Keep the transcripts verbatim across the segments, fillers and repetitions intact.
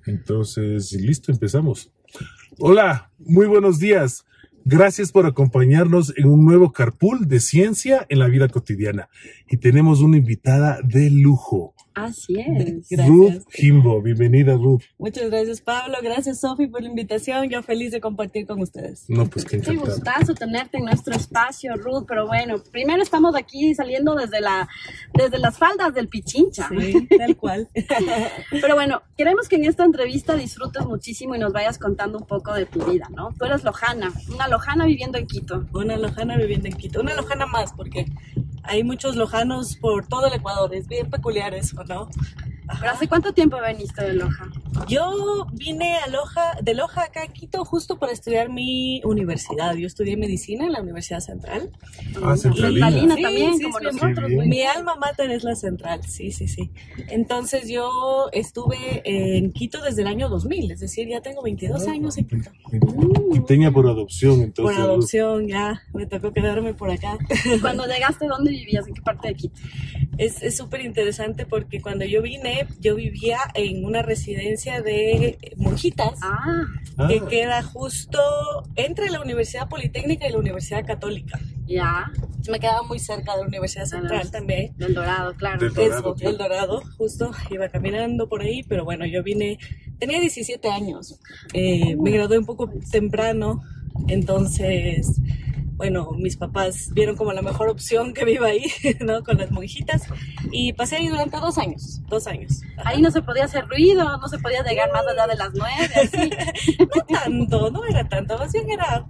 Entonces, listo, empezamos. Hola, muy buenos días. Gracias por acompañarnos en un nuevo Carpool de ciencia en la vida cotidiana. Y tenemos una invitada de lujo. Así es. Gracias. Ruth Jimbo, bienvenida Ruth. Muchas gracias Pablo, gracias Sofi por la invitación, yo feliz de compartir con ustedes. No, pues qué encantado. Qué gustazo tenerte en nuestro espacio, Ruth, pero bueno, primero estamos aquí saliendo desde, la, desde las faldas del Pichincha. Sí, tal cual. Pero bueno, queremos que en esta entrevista disfrutes muchísimo y nos vayas contando un poco de tu vida, ¿no? Tú eres lojana, una lojana viviendo en Quito. Una lojana viviendo en Quito, una lojana más, porque hay muchos lojanos por todo el Ecuador, es bien peculiar eso, ¿no? ¿Pero hace cuánto tiempo veniste de Loja? Yo vine a Loja, de Loja acá a Quito justo para estudiar mi universidad. Yo estudié medicina en la Universidad Central. Ah, Centralina. Centralina Sí, también, sí, como sí, nosotros. Mi, mi alma mater es la Central, sí, sí, sí. Entonces yo estuve en Quito desde el año dos mil, es decir, ya tengo veintidós años en Quito. Quiteña por adopción, entonces. Por adopción, ya, me tocó quedarme por acá. Cuando llegaste, ¿dónde vivías? ¿En qué parte de Quito? Es súper interesante porque cuando yo vine, yo vivía en una residencia de monjitas ah. que ah. queda justo entre la Universidad Politécnica y la Universidad Católica. Ya. Me quedaba muy cerca de la Universidad Central Del, también. Del Dorado, claro. Del Dorado, Eso, claro. del Dorado, justo. Iba caminando por ahí, pero bueno, yo vine, tenía diecisiete años. Eh, me gradué un poco temprano, entonces... Bueno, mis papás vieron como la mejor opción que viva ahí, ¿no? Con las monjitas. Y pasé ahí durante dos años, dos años. Ajá. Ahí no se podía hacer ruido, no se podía llegar más allá de las nueve, así. No tanto, no era tanto, más bien era,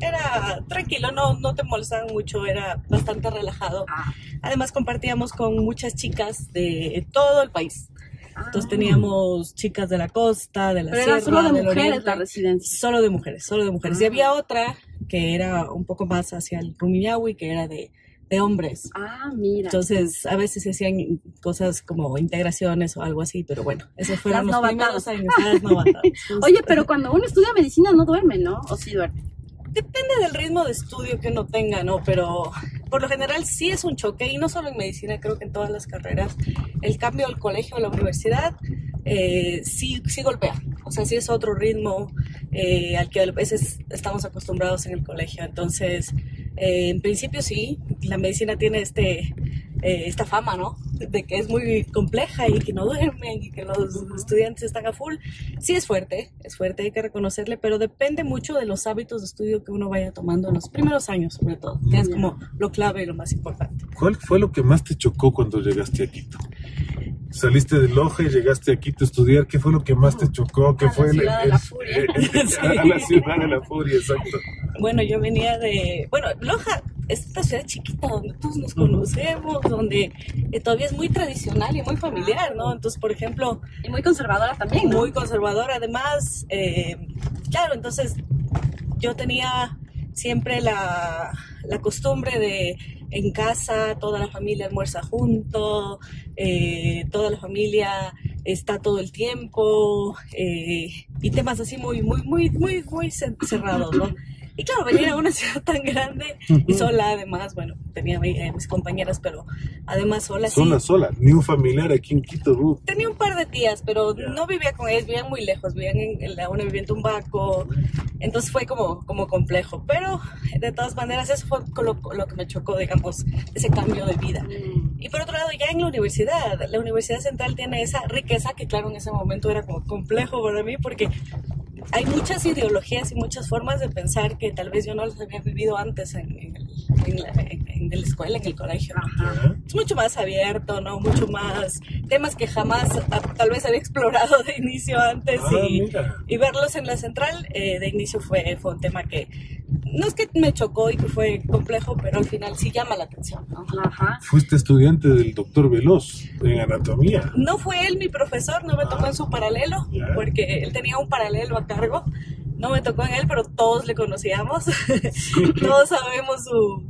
era tranquilo, no, no te molestaban mucho, era bastante relajado. Ah. Además compartíamos con muchas chicas de todo el país. Entonces teníamos chicas de la costa, de la Pero sierra, era solo de del mujeres oriente. la residencia. Solo de mujeres, solo de mujeres. Ah. Y había otra que era un poco más hacia el Rumiñahui, que era de, de hombres. Ah, mira. Entonces, a veces se hacían cosas como integraciones o algo así, pero bueno, esos fueron Las los novatadas. primeros años. Las novatadas. Oye, pero cuando uno estudia medicina no duerme, ¿no? ¿O sí duerme? Depende del ritmo de estudio que uno tenga, ¿no? Pero por lo general sí es un choque, y no solo en medicina, creo que en todas las carreras, el cambio del colegio a la universidad eh, sí, sí golpea. O sea, sí es otro ritmo eh, al que a veces estamos acostumbrados en el colegio. Entonces, eh, en principio sí, la medicina tiene este... Eh, esta fama, ¿no? De que es muy compleja y que no duermen y que los estudiantes están a full. Sí es fuerte, es fuerte, hay que reconocerle, pero depende mucho de los hábitos de estudio que uno vaya tomando en los primeros años, sobre todo, que es como lo clave y lo más importante. ¿Cuál fue lo que más te chocó cuando llegaste a Quito? Saliste de Loja y llegaste a Quito a estudiar. ¿Qué fue lo que más te chocó? ¿Qué A fue la el- ciudad el- de la furia. el- el- Sí. A la ciudad de la furia, exacto. Bueno, yo venía de... Bueno, Loja es esta ciudad chiquita donde todos nos conocemos, donde eh, todavía es muy tradicional y muy familiar, ¿no? Entonces, por ejemplo... Y muy conservadora también, ¿no? Muy conservadora, además. Eh, claro, entonces yo tenía siempre la, la costumbre de en casa toda la familia almuerza junto, eh, toda la familia está todo el tiempo, eh, y temas así muy, muy, muy, muy, muy cerrados, ¿no? Y claro, venía a una ciudad tan grande y sola, además, bueno, tenía eh, mis compañeras, pero además sola. Sola, sí. sola, ni un familiar aquí en Quito, Ruth. Tenía un par de tías, pero Ya. no vivía con ellas, vivían muy lejos, vivían en, en la una vivía en Tumbaco, entonces fue como, como complejo, pero de todas maneras eso fue lo, lo que me chocó, digamos, ese cambio de vida. Mm. Y por otro lado, ya en la universidad, la Universidad Central tiene esa riqueza que claro, en ese momento era como complejo para mí, porque hay muchas ideologías y muchas formas de pensar que tal vez yo no las había vivido antes en, en, el, en, la, en, en la escuela, en el colegio. Ajá. Es mucho más abierto, ¿no? Mucho más temas que jamás a, tal vez había explorado de inicio antes Ah, y, mira. y verlos en la central eh, de inicio fue, fue un tema que no es que me chocó y que fue complejo, pero al final sí llama la atención, ¿no? Ajá. Fuiste estudiante del doctor Veloz en anatomía. No fue él mi profesor, no me tocó en su paralelo, Ya. porque él tenía un paralelo a cargo. No me tocó en él, pero todos le conocíamos. Todos sabemos su,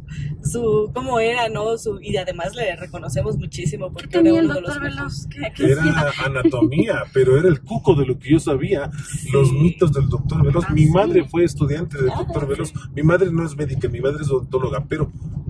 su cómo era, ¿no? Su, y además le reconocemos muchísimo ¿Qué porque era tenía el uno de los doctor mejores. Veloz? ¿Qué, qué Era hacía? anatomía, pero era el cuco de lo que yo sabía, los mitos del doctor Veloz. Ah, Mi sí. madre fue estudiante del Ah, doctor ok. Veloz. Mi madre no es médica, mi madre es odontóloga, pero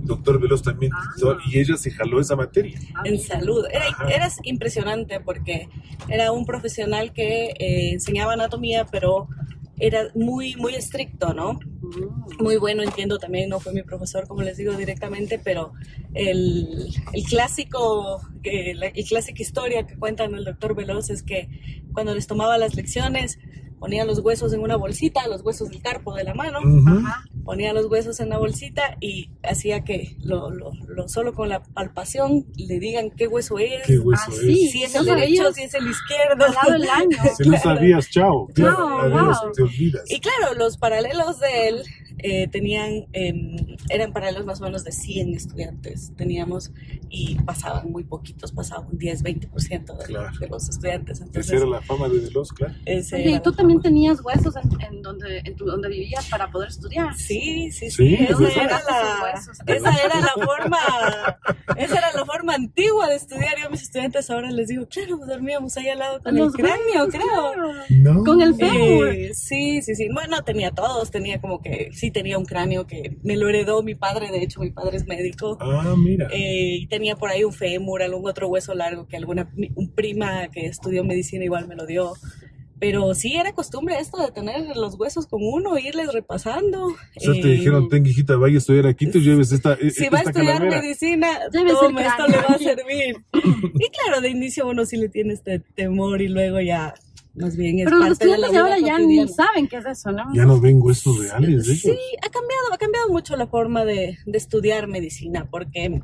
doctor Veloz también, Ah. y ella se jaló esa materia. En salud. Era, Ajá. era impresionante porque era un profesional que eh, enseñaba anatomía, pero era muy, muy estricto, ¿no? Mm. Muy bueno, entiendo también, no fue mi profesor, como les digo directamente, pero el, el clásico, eh, la el clásica historia que cuentan el doctor Veloz es que cuando les tomaba las lecciones, ponía los huesos en una bolsita, los huesos del carpo de la mano, Ujú. Ajá. ponía los huesos en la bolsita y hacía que lo, lo, lo solo con la palpación le digan qué hueso es, Qué hueso Ah, es. sí. si es ¿No el derecho, sabías? si es el izquierdo. Al lado del año. Si no sabías, chao. Claro, Chao, adiós, wow. te olvidas. Y claro, los paralelos de él eh, tenían, eh, eran paralelos más o menos de cien estudiantes teníamos y pasaban muy poquitos, pasaban un diez, veinte por ciento de, Claro. de los estudiantes. Esa Entonces, era la fama de Veloz, claro. ese Oye, era ¿y tú la también fama. tenías huesos en, en donde, en tu, donde vivías para poder estudiar? Sí, sí, sí. Sí, esa, pues era esos la, huesos. esa era la forma, esa era la forma antigua de estudiar. Yo a mis estudiantes ahora les digo, claro, dormíamos ahí al lado con Los el cráneo, huesos, creo. claro. No. Con el fémur. Eh, sí, sí, sí. Bueno, tenía todos, tenía como que, sí tenía un cráneo que me lo heredó mi padre, de hecho mi padre es médico. Ah, mira. Eh, y tenía por ahí un fémur, algún otro hueso largo que alguna un prima que estudió medicina igual me lo dio. Pero sí era costumbre esto de tener los huesos con uno, irles repasando. O sea, te Eh, dijeron, ten, hijita, vaya a estudiar aquí, tú lleves esta, si esta va a estudiar calavera. medicina, Llévese toma, el esto cráneo. le va a servir. Y claro, de inicio uno sí le tiene este temor y luego ya más bien es Pero los parte de la estudiantes de ahora vida ya cotidiana. ni saben qué es eso, ¿no? Ya no ven huesos reales de ellos. Sí, ha cambiado, ha cambiado mucho la forma de, de estudiar medicina porque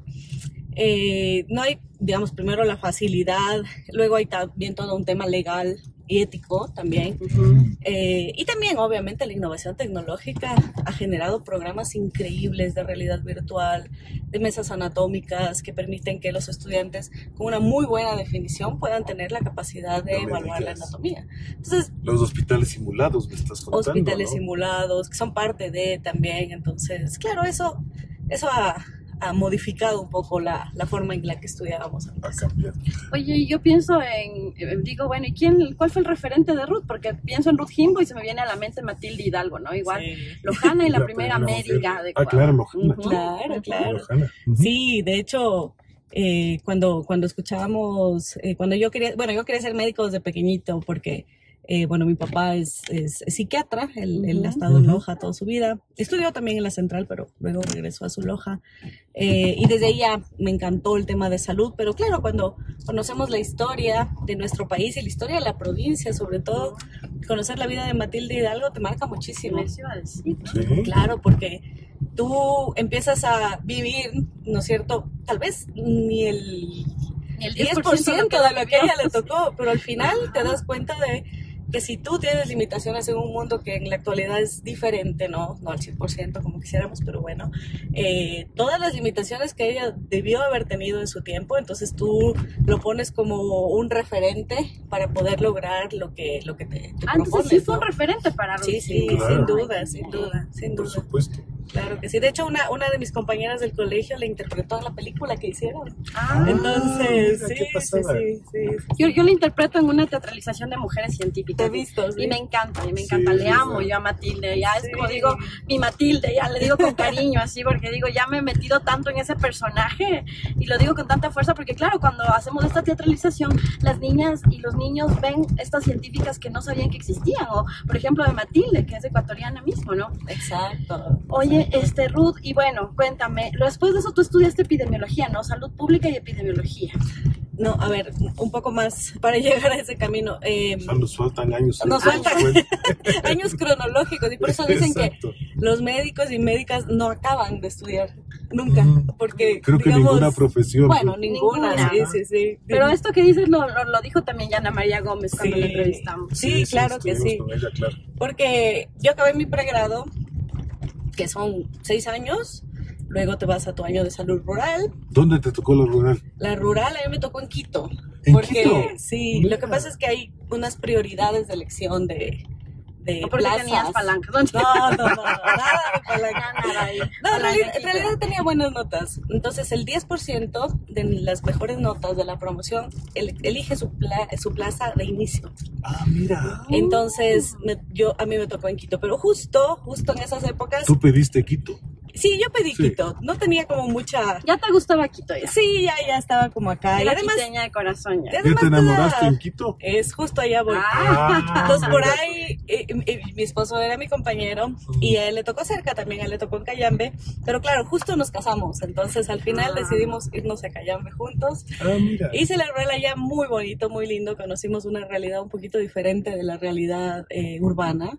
eh, no hay, digamos, primero la facilidad, luego hay también todo un tema legal y ético también. Ujú. Eh, y también, obviamente, la innovación tecnológica ha generado programas increíbles de realidad virtual, de mesas anatómicas que permiten que los estudiantes con una muy buena definición puedan tener la capacidad de No me evaluar la digas. anatomía. Entonces, Los hospitales simulados, me estás contando, hospitales ¿no? simulados, que son parte de también. Entonces, claro, eso, eso ha, ha modificado un poco la, la forma en la que estudiábamos Ha antes. cambiado. Oye, yo pienso en, eh, digo, bueno, ¿y quién, cuál fue el referente de Ruth? Porque pienso en Ruth Jimbo y se me viene a la mente Matilde Hidalgo, ¿no? Igual, Sí. Lojana y la, La primera primera médica mujer. de Ah, Ecuador. claro, Lojana. Ujú. Claro, claro. Lojana. Ujú. Sí, de hecho, eh, cuando, cuando escuchábamos, eh, cuando yo quería, bueno, yo quería ser médico desde pequeñito porque, eh, bueno, mi papá es, es, es psiquiatra, él, él Ujú. ha estado en Ujú. Loja toda su vida, estudió también en la Central, pero luego regresó a su Loja, eh, y desde ahí ya me encantó el tema de salud, pero claro, cuando conocemos la historia de nuestro país y la historia de la provincia, sobre todo, conocer la vida de Matilde Hidalgo te marca muchísimo. Eso iba a decir, ¿no? Sí. Claro, porque tú empiezas a vivir, ¿no es cierto? Tal vez ni el Ni el diez por ciento de lo que a ella le tocó, pero al final te das cuenta de que si tú tienes limitaciones en un mundo que en la actualidad es diferente, no, no al cien por ciento como quisiéramos, pero bueno, eh, todas las limitaciones que ella debió haber tenido en su tiempo, entonces tú lo pones como un referente para poder lograr lo que, lo que te, te Ah, entonces propones, sí fue un ¿no? referente para Ruth Sí, sí, Jimbo. Claro. sin duda, sin duda, sin Por duda. supuesto. Claro que sí. De hecho, una, una de mis compañeras del colegio la interpretó en la película que hicieron. Ah, Entonces, mira, sí, qué sí, pasada. sí, sí, sí. Yo, yo la interpreto en una teatralización de mujeres científicas. Te he visto, sí. Y me encanta, y me encanta. Sí, Le sí, amo sí. yo a Matilde. Ya Sí. es como digo, mi Matilde, ya le digo con cariño, así, porque digo, ya me he metido tanto en ese personaje. Y lo digo con tanta fuerza, porque claro, cuando hacemos esta teatralización, las niñas y los niños ven estas científicas que no sabían que existían. O, por ejemplo, de Matilde, que es ecuatoriana mismo, ¿no? Exacto. Oye, este, Ruth, y bueno, cuéntame, después de eso tú estudiaste epidemiología, ¿no? Salud pública y epidemiología. No, a ver, un poco más para llegar a ese camino. Eh, O sea, nos faltan años. Nos ¿eh? faltan. años cronológicos y por eso dicen Exacto. que los médicos y médicas no acaban de estudiar nunca, Mm. porque Creo que digamos, ninguna profesión. bueno, ¿no? ninguna, Ninguna. sí, sí, sí. Pero esto que dices lo, lo, lo dijo también Yana María Gómez cuando Sí. la entrevistamos. Sí, claro que estuvimos sí. con ella, claro. Porque yo acabé mi pregrado, que son seis años, luego te vas a tu año de salud rural. ¿Dónde te tocó la rural? La rural a mí me tocó en Quito. ¿En porque Quito? sí, Mira. lo que pasa es que hay unas prioridades de elección de, de No porque plazas. tenías palanca. No, no, no, no, nada de palanca. Nada ahí. No, en Palanca realidad, aquí, en realidad tenía buenas notas. Entonces, el diez por ciento de las mejores notas de la promoción el- elige su, pla- su plaza de inicio. Ah, mira. Entonces, me- yo, a mí me tocó en Quito. Pero justo, justo en esas épocas, Tú pediste Quito. Sí, yo pedí Sí. Quito. No tenía como mucha... Ya te gustaba Quito ya. Sí, ya, ya estaba como acá. Era y además, quiteña de corazón ya. Ya ¿Ya te además enamoraste toda- en Quito? es justo allá voy. Ah. Entonces por mira. ahí eh, eh, mi esposo era mi compañero y a él le tocó cerca también, a él le tocó en Cayambe, pero claro, justo nos casamos, entonces al final Ah. decidimos irnos a Cayambe juntos Ah, mira. y celebré el allá muy bonito, muy lindo, conocimos una realidad un poquito diferente de la realidad eh, urbana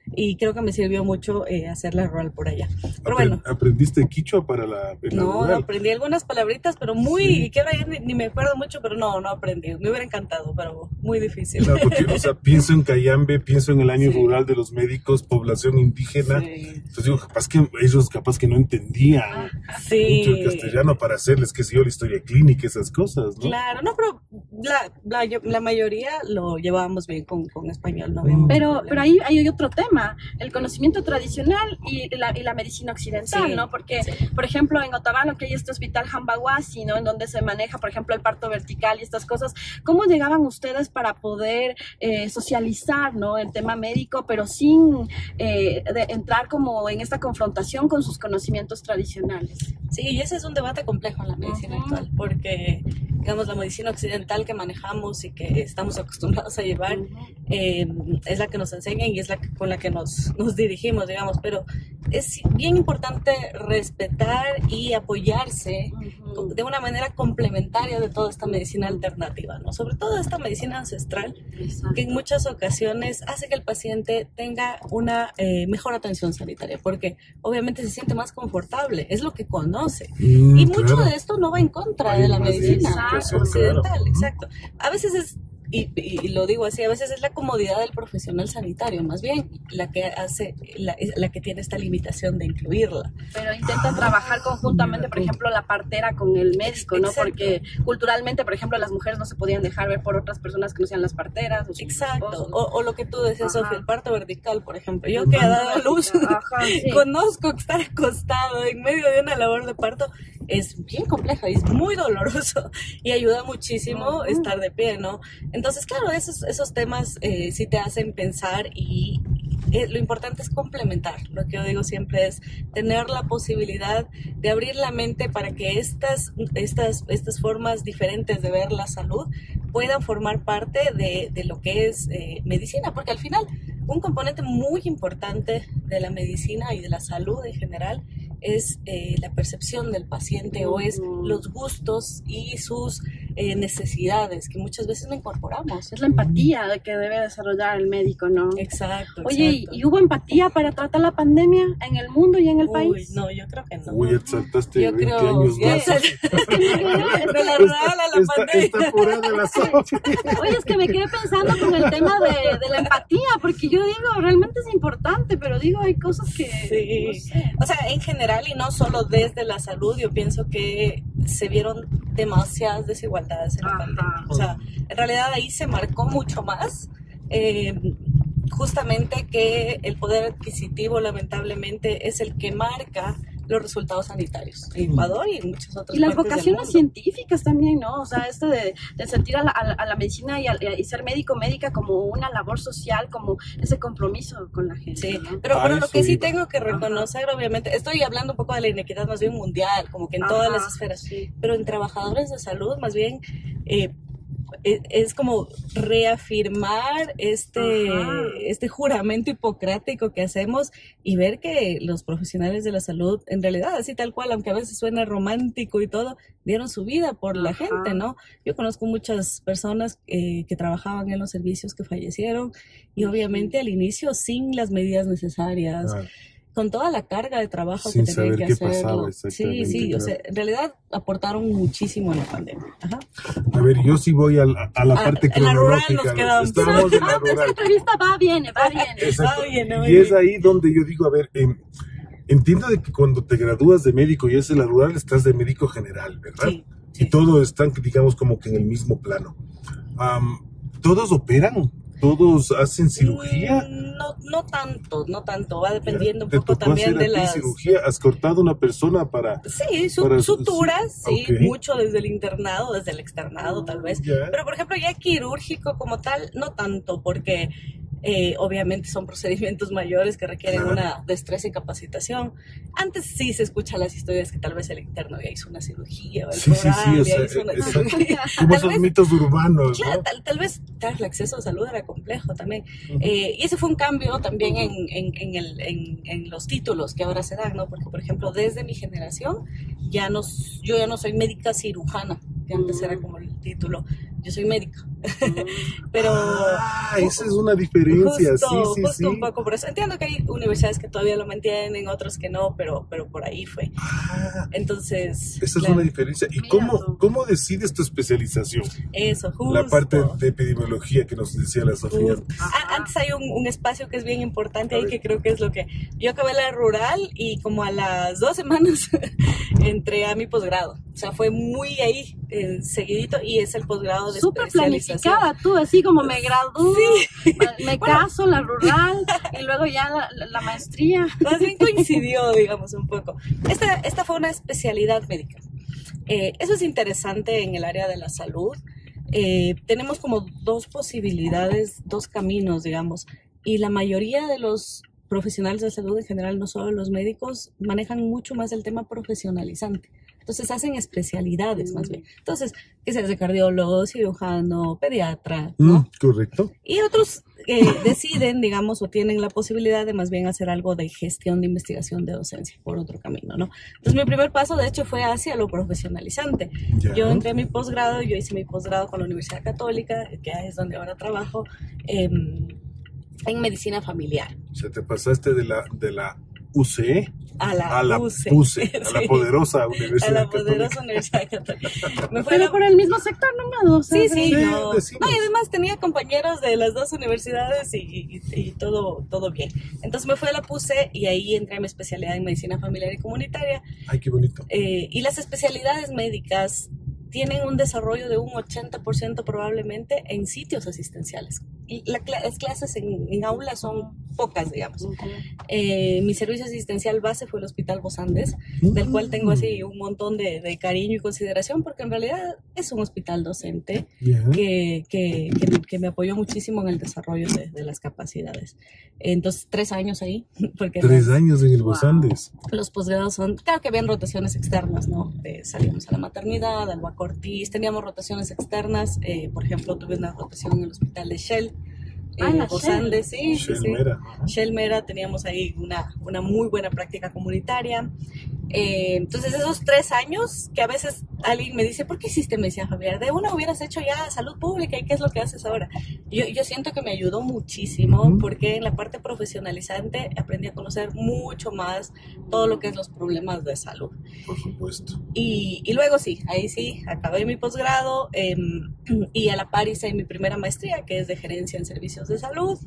y creo que me sirvió mucho eh, hacer la rural por allá. Pero Apre- bueno. ¿Aprendiste quichua para la, en la No, rural? aprendí algunas palabritas, pero muy, Sí. que ahora ya ni, ni me acuerdo mucho, pero no, no aprendí. Me hubiera encantado, pero muy difícil. Claro, porque, o sea, pienso en Cayambe, pienso en el año Sí. rural de los médicos, población indígena. Sí. Entonces digo, capaz que ellos capaz que no entendían Sí. mucho el castellano para hacerles, qué sé yo, la historia clínica, esas cosas, ¿no? Claro, no, pero la, la, la mayoría lo llevábamos bien con, con español, no había mucho Pero, problema. pero ahí hay otro tema, el conocimiento tradicional y la, y la medicina occidental, Sí, ¿no? Porque, sí. por ejemplo, en Otavalo, que hay este hospital Hambaguasi, ¿no? En donde se maneja, por ejemplo, el parto vertical y estas cosas. ¿Cómo llegaban ustedes para poder eh, socializar, ¿no? El tema médico, pero sin eh, de entrar como en esta confrontación con sus conocimientos tradicionales? Sí, y ese es un debate complejo en la medicina Ujú. actual, porque, digamos, la medicina occidental que manejamos y que estamos acostumbrados a llevar eh, es la que nos enseñan y es la que, con la que nos, nos dirigimos, digamos, pero es bien importante respetar y apoyarse Ujú. de una manera complementaria de toda esta medicina alternativa, ¿no? Sobre todo esta medicina ancestral, Exacto. que en muchas ocasiones hace que el paciente tenga una eh, mejor atención sanitaria, porque obviamente se siente más confortable, es lo que conoce. Mm, Y mucho claro. de esto no va en contra Hay de la más medicina identificación, occidental, claro. exacto. A veces es, y, y- y lo digo así, a veces es la comodidad del profesional sanitario, más bien, la que hace, la, la que tiene esta limitación de incluirla. Pero intentan trabajar conjuntamente, por ejemplo, la partera con el médico, ¿no? Exacto. Porque culturalmente, por ejemplo, las mujeres no se podían dejar ver por otras personas que no sean las parteras. O sus Exacto, esposos. o, o lo que tú decías, Ajá. Sofía, el parto vertical, por ejemplo. Yo El que he parto dado a luz, vertical, ajá, sí. conozco que estar acostado en medio de una labor de parto es bien compleja y es muy doloroso y ayuda muchísimo Ujú. estar de pie, ¿no? Entonces, claro, esos, esos temas eh, sí te hacen pensar y eh, lo importante es complementar. Lo que yo digo siempre es tener la posibilidad de abrir la mente para que estas, estas, estas formas diferentes de ver la salud puedan formar parte de, de lo que es eh, medicina, porque al final un componente muy importante de la medicina y de la salud en general es eh, la percepción del paciente o es Ujú. los gustos y sus eh, necesidades que muchas veces no incorporamos. Es la empatía que debe desarrollar el médico, ¿no? Exacto. Oye, ¿y, exacto. y hubo empatía para tratar la pandemia en el mundo y en el Uy, país? no, yo creo que no. Uy, ya te saltaste Yo veinte creo años ya más. es el- de la rural a la Está, pandemia. está apurada la Sofía. Oye, es que me quedé pensando con el tema de, de la empatía, porque yo digo, realmente es importante, pero digo, hay cosas que... Sí. no sé. O sea, en general y no solo desde la salud, yo pienso que se vieron demasiadas desigualdades en la Ajá. pandemia. O sea, en realidad ahí se marcó mucho más. eh, justamente que el poder adquisitivo lamentablemente es el que marca los resultados sanitarios en Ecuador y en muchas otras Y las partes del vocaciones mundo. científicas también, ¿no? O sea, esto de, de sentir a la, a la- a la medicina y, a- y ser médico médica como una labor social, como ese compromiso con la gente. Sí, ¿no? pero, A pero lo eso que sí iba. tengo que reconocer, obviamente, estoy hablando un poco de la inequidad más bien mundial, como que en todas Ajá, las esferas, sí. pero en trabajadores de salud más bien eh, es, es como reafirmar este, Ajá. este juramento hipocrático que hacemos y ver que los profesionales de la salud, en realidad, así tal cual, aunque a veces suena romántico y todo, dieron su vida por la Ajá. gente, ¿no? Yo conozco muchas personas eh, que trabajaban en los servicios que fallecieron y obviamente al inicio sin las medidas necesarias, Ah, con toda la carga de trabajo Sin que tenían saber que qué hacerlo. pasaba Sí, exactamente, sí, o claro. sea, en realidad aportaron muchísimo en la pandemia. Ajá. a ver, yo sí voy a la, a la Ah, parte en la rural cronológica. nos quedamos. Estamos en la Esta rural. entrevista va, viene, va, viene. Exacto. Ah, bien, muy Y es bien. ahí donde yo digo, a ver, em, entiendo de que cuando te gradúas de médico y es en la rural, estás de médico general, ¿verdad? Sí, Y sí. todos están, digamos, como que en el mismo plano. Am, ¿Todos operan? ¿Todos hacen cirugía? Mm, No, no tanto, no tanto. Va dependiendo un ¿Te poco tocó también hacer de a ti las. cirugía? ¿Has cortado una persona para...? Sí, su- para- suturas, sí, sí, ok. mucho desde el internado, desde el externado tal vez. Ya. Pero por ejemplo, ya quirúrgico como tal, no tanto, porque Eh, obviamente son procedimientos mayores que requieren Claro. una destreza y capacitación. Antes sí se escuchan las historias que tal vez el interno ya hizo una cirugía o el Sí, sí, sí, rural o ya sea, hizo una exacto. cirugía. Como Tal esos vez- mitos urbanos, Claro, ¿no? tal, tal vez claro, el acceso a salud era complejo también. Ujú. Eh, y ese fue un cambio también en, en, en, el, en, en los títulos que ahora se dan, ¿no? Porque, por ejemplo, desde mi generación, ya no, s- yo ya no soy médica cirujana, que antes era como el título. Yo soy médica. Pero Ah, esa es una diferencia, justo, sí, sí, justo sí. un poco por eso. Entiendo que hay universidades que todavía lo mantienen, otros que no, pero, pero por ahí fue. Ah, Entonces, esa es claro, una diferencia. ¿Y Mira cómo, tú. cómo decides tu especialización? eso, justo. La parte de epidemiología que nos decía la Sofía. Justo. Ah, antes hay un, un espacio que es bien importante A ahí, ver. que creo que es lo que... Yo acabé la rural y como a las dos semanas entré a mi posgrado. O sea, fue muy ahí, eh, seguidito, y es el posgrado de Súper especialización. planificada tú, así como me gradúo, me, me Bueno. caso, la rural, y luego ya la, la- la maestría. Más bien coincidió, digamos, un poco. Esta, esta fue una especialidad médica. Eh, eso es interesante en el área de la salud. Eh, tenemos como dos posibilidades, dos caminos, digamos, y la mayoría de los profesionales de salud en general, no solo los médicos, manejan mucho más el tema profesionalizante. Entonces hacen especialidades más bien. Entonces, que seas de cardiólogo, cirujano, pediatra, ¿no? Mm, correcto. Y otros eh, deciden, digamos, o tienen la posibilidad de más bien hacer algo de gestión de investigación de docencia por otro camino, ¿no? Entonces mi primer paso, de hecho, fue hacia lo profesionalizante. Ya. Yo entré a mi posgrado, yo hice mi posgrado con la Universidad Católica, que es donde ahora trabajo, eh, en medicina familiar. O sea, te pasaste de la, de la U C E A la, a la U C. U C E, a la Sí, poderosa a Universidad la Católica. poderosa Universidad Católica. Me fue Pero la- por el mismo sector nomás, o sea, Sí, sí, Sí, no. decimos. No, y además tenía compañeros de las dos universidades y, y- y todo, todo bien. Entonces me fui a la P U C E y ahí entré a mi especialidad en medicina familiar y comunitaria. Ay, qué bonito. Eh, y las especialidades médicas tienen un desarrollo de un ochenta por ciento probablemente en sitios asistenciales. Y la cla- las clases en, en aulas son pocas, digamos. Eh, mi servicio asistencial base fue el Hospital Bos Andes, del cual tengo así un montón de, de cariño y consideración, porque en realidad es un hospital docente Ya. que, que, que, que me apoyó muchísimo en el desarrollo de, de las capacidades. Entonces, tres años ahí, porque Tres las- años en el Wow. Bos Andes. los posgrados son, claro que habían rotaciones externas, ¿no? Eh, salíamos a la maternidad, al Guacortiz, teníamos rotaciones externas, eh, por ejemplo, tuve una rotación en el hospital de Shell, Ah, en la Bos Shell. Andes, sí, sí, Shell sí. Mera. Shell Mera, teníamos ahí una, una muy buena práctica comunitaria. Eh, entonces, esos tres años que a veces alguien me dice, ¿por qué hiciste medicina familiar? De una hubieras hecho ya salud pública y ¿qué es lo que haces ahora? Yo, yo siento que me ayudó muchísimo Ujú. porque en la parte profesionalizante aprendí a conocer mucho más todo lo que es los problemas de salud. Por supuesto. Y, y luego sí, ahí sí, acabé mi posgrado eh, y a la par hice mi primera maestría, que es de gerencia en servicios de salud.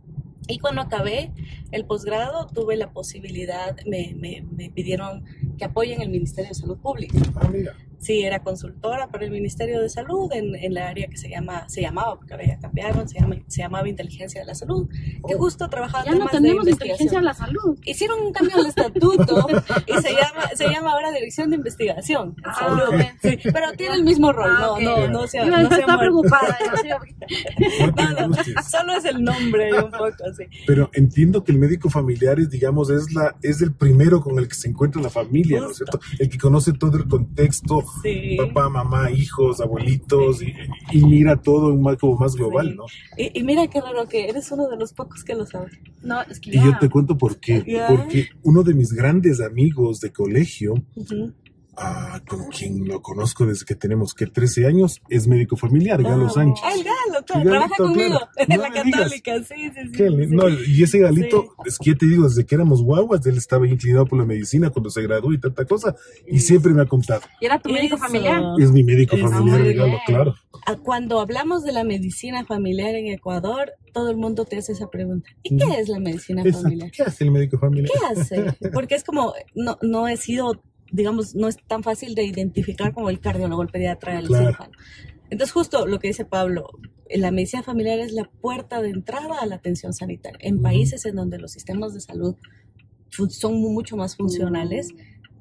Y cuando acabé el posgrado tuve la posibilidad, me, me, me pidieron que apoyen el Ministerio de Salud Pública. Ah, mira. Sí, era consultora para el Ministerio de Salud en, en la área que se llama, se llamaba, porque ahora ya cambiaron, se, llama, se llamaba Inteligencia de la Salud, que Oh. justo trabajaba ya no temas de tenemos investigación. inteligencia de la salud. Hicieron un cambio en el estatuto y se llama, se llama ahora Dirección de Investigación en Ah, Salud. ok. Sí, pero tiene el mismo rol, Ah, no, ok. no, no se ha, Iba no a se ha estar muerto. preocupada. yo así, No te No, no, angusties. solo es el nombre un poco así. Pero entiendo que el médico familiar es, digamos, es la es el primero con el que se encuentra la familia, ¿no es Justo. cierto? El que conoce todo el contexto, Sí. papá, mamá, hijos, abuelitos, y, y mira todo en más, como más global, Sí. ¿no? Y, y mira qué raro que eres uno de los pocos que lo sabe. No, es que Y ya. yo te cuento por qué. Ya. Porque uno de mis grandes amigos de colegio, Ujú. ah, con quien lo conozco desde que tenemos que trece años, es médico familiar, Galo Ah, Sánchez. Ah, el Galo, claro, El trabaja Galito, conmigo claro. en No la me digas. Católica, sí, sí, sí. Qué sí, li- sí. no, y ese Galito, Sí. es que ya te digo, desde que éramos guaguas, él estaba inclinado por la medicina cuando se graduó y tanta cosa, y siempre me ha contado. ¿Y era tu médico Eso. familiar? Es mi médico Eso, familiar, muy el Galo, bien. claro. Ah, Cuando hablamos de la medicina familiar en Ecuador, todo el mundo te hace esa pregunta. ¿Y qué Ujú. es la medicina Exacto. familiar? ¿Qué hace el médico familiar? ¿Qué hace? Porque es como, no, no he sido, digamos, no es tan fácil de identificar como el cardiólogo, el pediatra, el Claro. cirujano. Entonces, justo lo que dice Pablo, la medicina familiar es la puerta de entrada a la atención sanitaria. En Ujú. países en donde los sistemas de salud fu- son mucho más funcionales,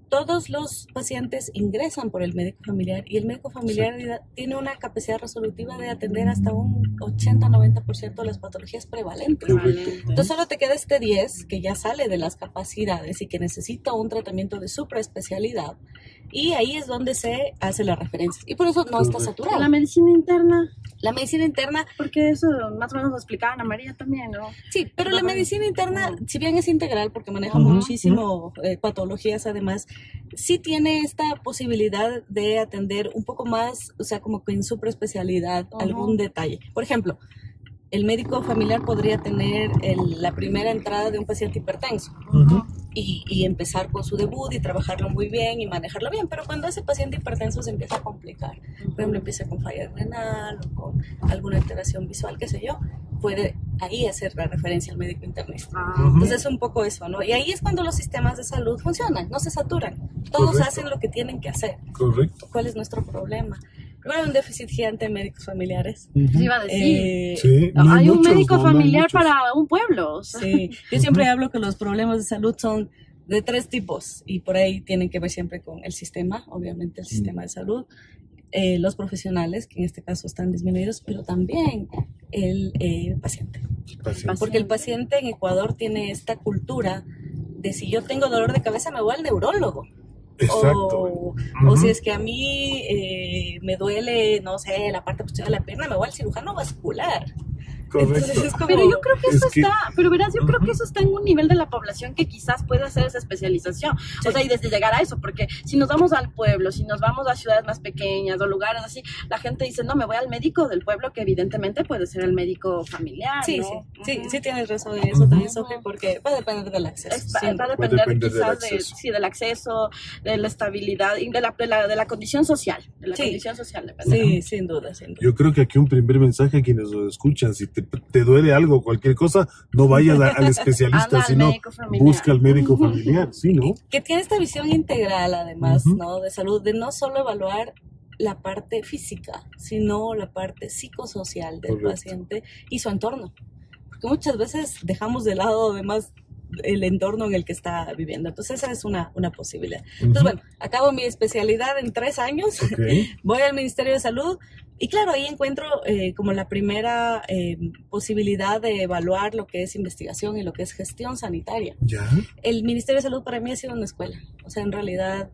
todos los pacientes ingresan por el médico familiar y el médico familiar sí. tiene una capacidad resolutiva de atender hasta un ochenta a noventa por ciento de las patologías prevalentes. Correcto. Entonces solo te queda este diez que ya sale de las capacidades y que necesita un tratamiento de supraespecialidad, y ahí es donde se hace la referencia y por eso no está saturado. La medicina interna. La medicina interna, porque eso más o menos lo explicaba Ana María también, ¿no? Sí, pero la medicina interna, si bien es integral, porque maneja uh-huh, muchísimo uh-huh. eh, patologías, además, sí tiene esta posibilidad de atender un poco más, o sea, como que en supraespecialidad, uh-huh. algún detalle. Por ejemplo, el médico familiar podría tener el, la primera entrada de un paciente hipertenso. Uh-huh. Y, y empezar con su debut y trabajarlo muy bien y manejarlo bien, pero cuando ese paciente hipertenso se empieza a complicar, por ejemplo empieza con falla renal o con alguna alteración visual, qué sé yo, puede ahí hacer la referencia al médico internista. Uh-huh. Entonces es un poco eso, ¿no? Y ahí es cuando los sistemas de salud funcionan, no se saturan, todos Correcto. Hacen lo que tienen que hacer. Correcto. ¿Cuál es nuestro problema? Bueno, un déficit gigante de médicos familiares. Uh-huh. Sí, iba a decir. Eh, sí, no hay, hay muchos, un médico no, familiar no para un pueblo. O sea. Sí, yo siempre uh-huh. hablo que los problemas de salud son de tres tipos y por ahí tienen que ver siempre con el sistema, obviamente el uh-huh. sistema de salud, eh, los profesionales, que en este caso están disminuidos, pero también el eh, paciente. paciente. Porque el paciente en Ecuador tiene esta cultura de si yo tengo dolor de cabeza me voy al neurólogo. Exacto. O, uh-huh. o si es que a mí eh, me duele, no sé, la parte posterior de la pierna, me voy al cirujano vascular. Correcto. Como, pero yo creo que eso es que, está, pero verás, yo uh-huh. creo que eso está en un nivel de la población que quizás puede hacer esa especialización. Sí. O sea, y desde llegar a eso, porque si nos vamos al pueblo, si nos vamos a ciudades más pequeñas o lugares así, la gente dice, no, me voy al médico del pueblo, que evidentemente puede ser el médico familiar. Sí, ¿no? sí, uh-huh. sí, sí tienes razón en eso uh-huh. también, Sophie, porque va a depender del acceso. Es, va, va a depender, va a depender quizás del, de, sí, del acceso, de la estabilidad y de la, de la, de la condición social. De la sí. condición social depende. Sí, ¿no? sin duda, sin duda. Yo creo que aquí un primer mensaje a quienes lo escuchan, si te, te duele algo, cualquier cosa, no vayas a, al especialista, Anda, sino al busca al médico familiar, ¿sí, no? Que tiene esta visión integral, además, uh-huh. ¿no? De salud, de no solo evaluar la parte física, sino la parte psicosocial del Correcto. Paciente y su entorno. Porque muchas veces dejamos de lado, además, el entorno en el que está viviendo. Entonces esa es una, una posibilidad. Uh-huh. Entonces, bueno, acabo mi especialidad en tres años, okay. voy al Ministerio de Salud y claro, ahí encuentro eh, como la primera eh, posibilidad de evaluar lo que es investigación y lo que es gestión sanitaria. ¿Ya? El Ministerio de Salud para mí ha sido una escuela. O sea, en realidad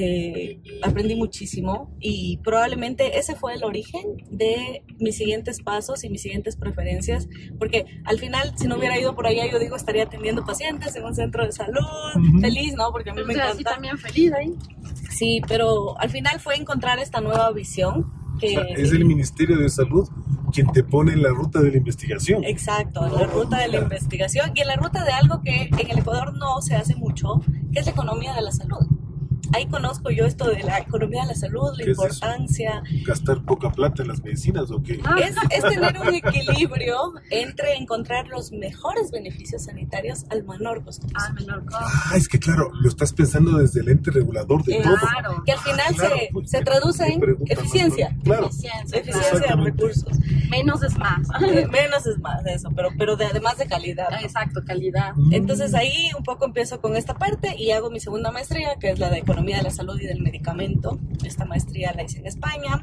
eh, aprendí muchísimo y probablemente ese fue el origen de mis siguientes pasos y mis siguientes preferencias, porque al final si no hubiera ido por allá, yo digo, estaría atendiendo pacientes en un centro de salud, uh-huh. feliz, ¿no? Porque a mí pero me encanta. Sí, también feliz ahí. Sí, pero al final fue encontrar esta nueva visión. Que, o sea, es el Ministerio de Salud quien te pone en la ruta de la investigación. Exacto, en la ruta de la investigación y en la ruta de algo que en el Ecuador no se hace mucho, que es la economía de la salud. Ahí conozco yo esto de la economía de la salud, la importancia. Es ¿gastar poca plata en las medicinas o qué? Es, es tener un equilibrio entre encontrar los mejores beneficios sanitarios al menor costo. Al menor costo. Ah, es que claro, lo estás pensando desde el ente regulador de eh, todo. Claro, que al final claro, se, pues, se traduce en eficiencia. Más, claro. Eficiencia, eficiencia de recursos. Menos es más. Eh, menos es más, eso, pero, pero de, además de calidad. ¿No? Exacto, calidad. Entonces ahí un poco empiezo con esta parte y hago mi segunda maestría, que es la de economía de la salud y del medicamento. Esta maestría la hice en España.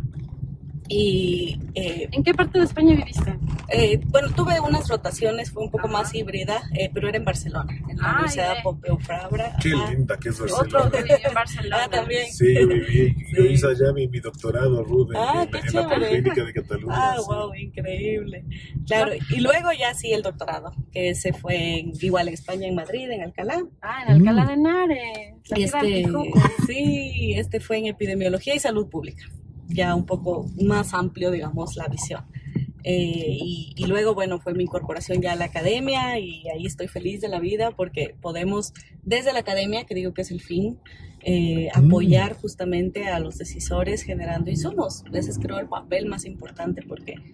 Y, eh, ¿en qué parte de España viviste? Eh, bueno, tuve unas rotaciones, fue un poco Ajá. más híbrida, eh, pero era en Barcelona, en la ah, Universidad yeah. Pompeu Fabra. Qué Ajá. linda que es Barcelona. Otro que vivió en Barcelona ah, también. Sí, yo viví, sí. yo hice allá mi, mi doctorado, Ruth, ah, en, qué en la Politécnica de Cataluña. Ah, sí. wow, increíble. Claro, y luego ya sí el doctorado, que se fue en, igual en España, en Madrid, en Alcalá. Ah, en Alcalá mm. de Henares. Y este, sí, este fue en epidemiología y salud pública. Ya un poco más amplio, digamos, la visión. Eh, y, y luego, bueno, fue mi incorporación ya a la academia y ahí estoy feliz de la vida porque podemos, desde la academia, que digo que es el fin, eh, mm. apoyar justamente a los decisores generando insumos. Ese es, creo, el papel más importante porque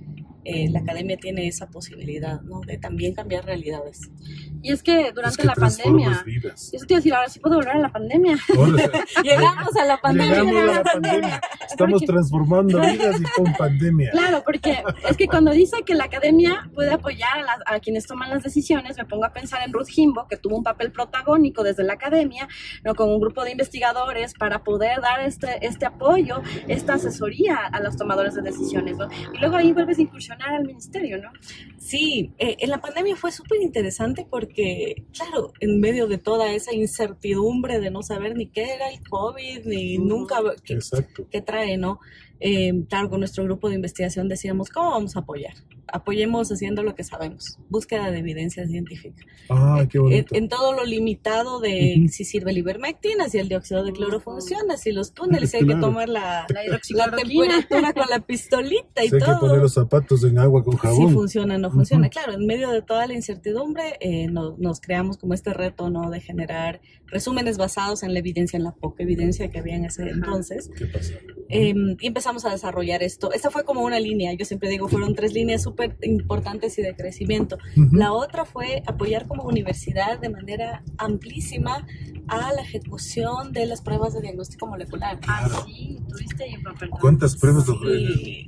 eh, la academia tiene esa posibilidad, ¿no? De también cambiar realidades. Y es que durante Es que la transformas pandemia, vidas. eso te iba a decir, ahora sí puedo volver a la pandemia. Ahora, Llegamos a la pandemia. llegamos a la pandemia. Estamos Porque- transformando vidas y con pandemia. Claro, porque es que cuando dice que la academia puede apoyar a, las, a quienes toman las decisiones, me pongo a pensar en Ruth Jimbo, que tuvo un papel protagónico desde la academia, ¿no? Con un grupo de investigadores para poder dar este, este apoyo, esta asesoría a los tomadores de decisiones, ¿no? Y luego ahí vuelves a incursionar al ministerio, ¿no? Sí, eh, en la pandemia fue súper interesante porque, claro, en medio de toda esa incertidumbre de no saber ni qué era el COVID, ni Ujú. nunca qué, Exacto. qué trae, ¿no? Eh, claro, con nuestro grupo de investigación decíamos, ¿cómo vamos a apoyar? Apoyemos haciendo lo que sabemos, búsqueda de evidencia científica. Ah, qué En, bonito. en todo lo limitado de Ujú. si sirve el ivermectina, si el dióxido de cloro funciona, si los túneles, si hay Claro. que tomar la, La la hidroxicloroquina. temperatura con la pistolita y Si hay que todo. poner los zapatos en agua con jabón. Si funciona o no funciona. Ujú. Claro, en medio de toda la incertidumbre eh, nos, nos creamos como este reto, ¿no? De generar resúmenes basados en la evidencia, en la poca evidencia que había en ese entonces. ¿Qué pasa? Eh, y empezamos a desarrollar esto. Esta fue como una línea, yo siempre digo, fueron tres líneas súper importantes y de crecimiento. Ujú. La otra fue apoyar como universidad de manera amplísima a la ejecución de las pruebas de diagnóstico molecular. Ah, sí, tuviste ahí un papel. ¿Cuántas pruebas Sí, logré?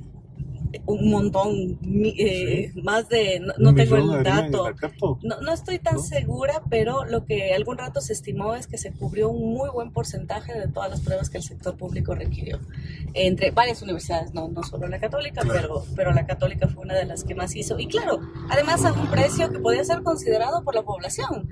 un montón, mi- eh, más de, no, no ¿Un tengo millón el harían en dato. la carpa? No, no estoy tan ¿No? segura, pero lo que algún rato se estimó es que se cubrió un muy buen porcentaje de todas las pruebas que el sector público requirió. Entre varias universidades, no, no solo la católica, Claro. pero, pero la católica fue una de las que más hizo. Y claro, además a un precio que podía ser considerado por la población.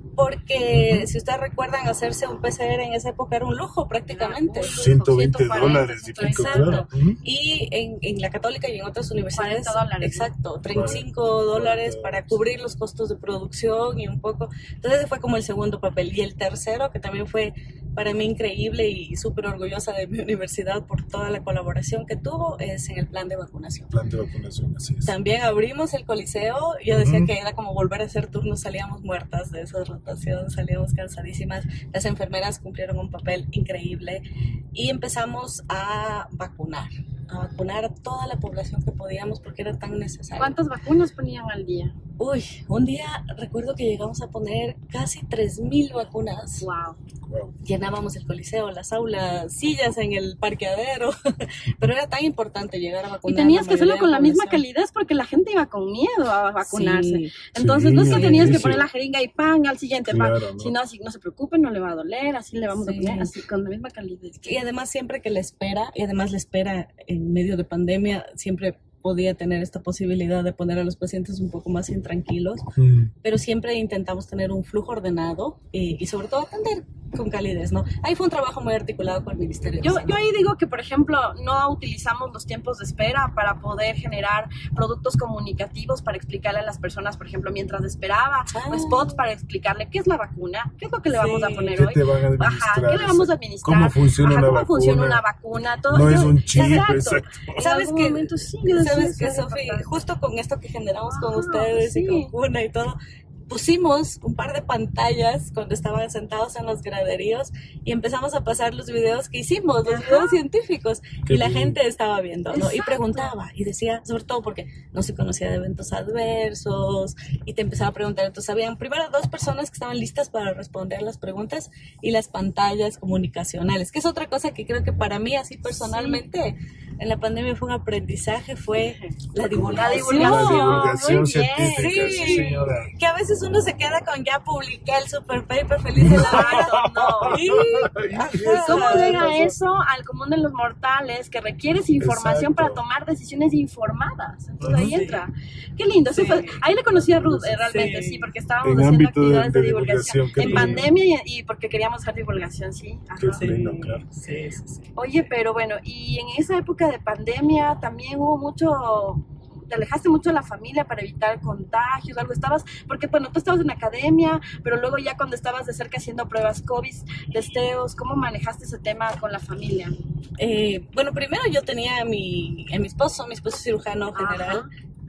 Porque Ujú. si ustedes recuerdan, hacerse un P C R en esa época era un lujo prácticamente. ciento veinte ciento cuarenta, dólares y pico, Exacto. claro. Ujú. Y en, en la católica y en otras universidades, cuarenta dólares, ¿no? exacto, treinta y cinco dólares para cubrir los costos de producción y un poco. Entonces ese fue como el segundo papel. Y el tercero, que también fue para mí increíble y súper orgullosa de mi universidad por toda la colaboración que tuvo, es en el plan de vacunación. Plan de vacunación, así es. También abrimos el coliseo, yo decía Ujú. que era como volver a hacer turnos, salíamos muertas de esa rotación, salíamos cansadísimas, las enfermeras cumplieron un papel increíble y empezamos a vacunar, a vacunar a toda la población que podíamos porque era tan necesario. ¿Cuántas vacunas ponían al día? Uy, un día recuerdo que llegamos a poner casi tres mil vacunas. Wow. Wow. Llenábamos el coliseo, las aulas, sillas en el parqueadero, pero era tan importante llegar a vacunar. Y tenías a que hacerlo mayoría con de la misma población. calidez porque la gente iba con miedo a vacunarse. Sí. Entonces Sí, no es que al tenías que inicio. poner la jeringa y pan al siguiente pan. Claro, ¿no? Si no, así no se preocupen, no le va a doler, así le vamos Sí. a poner, así con la misma calidez. Y además siempre que la espera, y además la espera en medio de pandemia, siempre podía tener esta posibilidad de poner a los pacientes un poco más intranquilos, Mm. pero siempre intentamos tener un flujo ordenado y, y sobre todo atender con calidez, ¿no? Ahí fue un trabajo muy articulado con el Ministerio de Yo, Salud. yo ahí digo que, por ejemplo, no utilizamos los tiempos de espera para poder generar productos comunicativos para explicarle a las personas, por ejemplo, mientras esperaba, Ah. o spots para explicarle qué es la vacuna, qué es lo que le Sí. vamos a poner ¿Qué hoy. te van a administrar? Ajá, ¿qué le vamos a administrar? ¿Cómo funciona Ajá, una ¿cómo vacuna? funciona una vacuna? Todo, No es yo- un chip, exacto. exacto. En ¿Sabes algún que, momento sí, yo decía, ¿sabes sí, que sí, Sofi? sí. Justo con esto que generamos con Ah, ustedes y sí. con Cuna y todo, pusimos un par de pantallas cuando estaban sentados en los graderíos y empezamos a pasar los videos que hicimos, los Ajá. videos científicos, Qué y la bien. gente estaba viendo, ¿no? Y Exacto. preguntaba y decía, sobre todo porque no se conocía de eventos adversos y te empezaba a preguntar. Entonces habían primero dos personas que estaban listas para responder las preguntas y las pantallas comunicacionales, que es otra cosa que creo que para mí así personalmente en la pandemia fue un aprendizaje, fue la divulgación. divulgación. La divulgación muy bien. científica, sí, Sí. señora. Que a veces uno se queda con ya publiqué el super paper feliz de la vida. No. Y- ajá. ¿Cómo ¿Qué llega pasó? eso al común de los mortales que requieres información Exacto. para tomar decisiones informadas? Entonces ahí Sí. entra. Qué lindo. Eso Sí. fue- ahí le conocí a Ruth eh, realmente, Sí. sí, porque estábamos En haciendo ámbito de- actividades de, de divulgación. divulgación, qué En lindo. pandemia y, y porque queríamos hacer divulgación, sí. Ajá. Qué Sí, lindo, claro. sí, sí, sí. Oye, pero bueno, y en esa época de pandemia también hubo mucho, te alejaste mucho de la familia para evitar contagios, algo estabas, porque bueno, tú estabas en academia, pero luego ya cuando estabas de cerca haciendo pruebas COVID, testeos, ¿cómo manejaste ese tema con la familia? Eh, bueno, primero yo tenía a mi, a mi esposo, mi esposo es cirujano general, Ajá.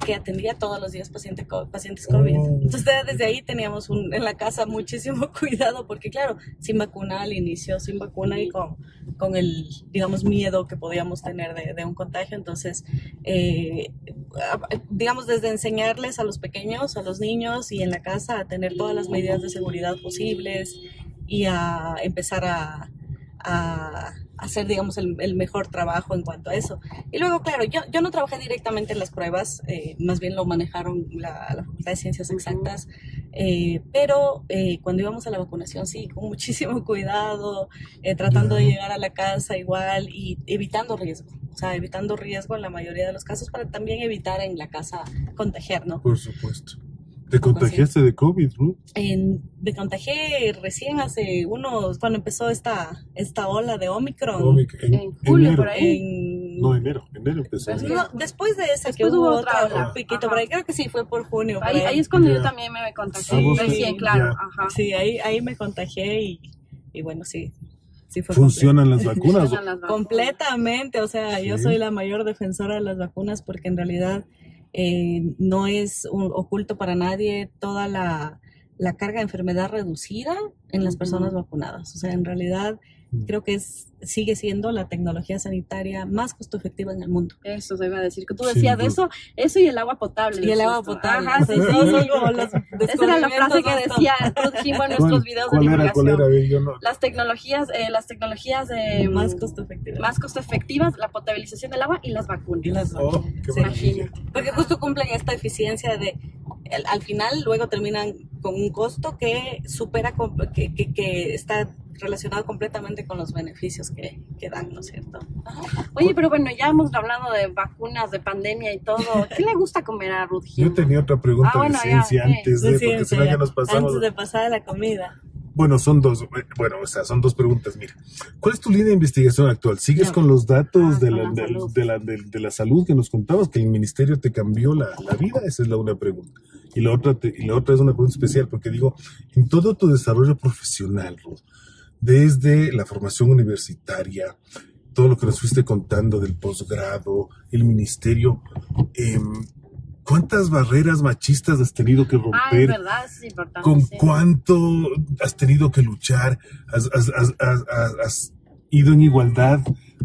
que atendía todos los días paciente, pacientes COVID. Oh. Entonces desde ahí teníamos un, en la casa muchísimo cuidado, porque claro, sin vacuna al inicio, sin vacuna y con, con el, digamos, miedo que podíamos tener de, de un contagio. Entonces, eh, digamos, desde enseñarles a los pequeños, a los niños y en la casa a tener todas las medidas de seguridad posibles y a empezar a, a hacer, digamos, el, el mejor trabajo en cuanto a eso. Y luego, claro, yo, yo no trabajé directamente en las pruebas, eh, más bien lo manejaron la, la Facultad de Ciencias Exactas, eh, pero eh, cuando íbamos a la vacunación, sí, con muchísimo cuidado, eh, tratando de llegar a la casa igual y evitando riesgo, o sea, evitando riesgo en la mayoría de los casos para también evitar en la casa contagiar, ¿no? Por supuesto. ¿Te contagiaste de COVID, Ruth? En, me contagié recién hace unos, cuando empezó esta, esta ola de Omicron. Omic- en, En julio, enero. por ahí. En, No, enero. Enero empezó. Es que- no, después de esa que Después hubo hubo otra, otra ola. un piquito Ajá. por ahí, creo que sí, fue por junio. por Ahí, ahí. ahí es cuando Ya. yo también me contagié. Ah, vos Recién, sí, claro. ya. Ajá. Sí, ahí, ahí me contagié y, y bueno, sí, sí fue ¿Funcionan las vacunas? Funcionan las vacunas. completamente, o sea, yo Sí. soy la mayor defensora de las vacunas porque en realidad eh, no es un- oculto para nadie toda la, la carga de enfermedad reducida en las Ujú. personas vacunadas. O sea, en realidad creo que es, sigue siendo la tecnología sanitaria más costo efectiva en el mundo. Eso se iba a decir, que tú Sin decías de duda. eso, eso y el agua potable. Y el agua decías tú. potable. Ajá, sí, sí. Esos son como los Esa era la frase que descubrimientos decía Ruth Jimbo en nuestros ¿Cuál, videos cuál de era? ¿Cuál era? A divulgación. ver, yo no. Las tecnologías, eh, las tecnologías eh, más costo efectivas. más costo efectivas, la potabilización del agua y las vacunas. Y las Oh, vacunas. qué Sí. maravilla. Porque justo cumplen esta eficiencia de, al, al final luego terminan con un costo que supera, com- que, que, que está relacionado completamente con los beneficios que, que dan, ¿no es cierto? Oye, pero bueno, ya hemos hablado de vacunas, de pandemia y todo. ¿Qué le gusta comer a Ruth Yo Jimbo? tenía otra pregunta Ah, bueno, de ya, ciencia ok. antes de, Sí, porque sí, si no ya. ya nos pasamos. Antes de pasar a la comida. Bueno, son dos, eh, bueno, o sea, son dos preguntas. Mira, ¿cuál es tu línea de investigación actual? ¿Sigues Ya. con los datos Ah, de, con la, la de, salud. de la, de, de la salud que nos contabas, que el ministerio te cambió la, la vida? Esa es la una pregunta. Y la otra, te- y la otra es una pregunta especial, porque digo, en todo tu desarrollo profesional, Ruth, desde la formación universitaria, todo lo que nos fuiste contando del posgrado, el ministerio, em, ¿cuántas barreras machistas has tenido que Ah, es romper? verdad, es importante. ¿Con sí. cuánto has tenido que luchar? ¿Has, has- has- has- has- has ido en igualdad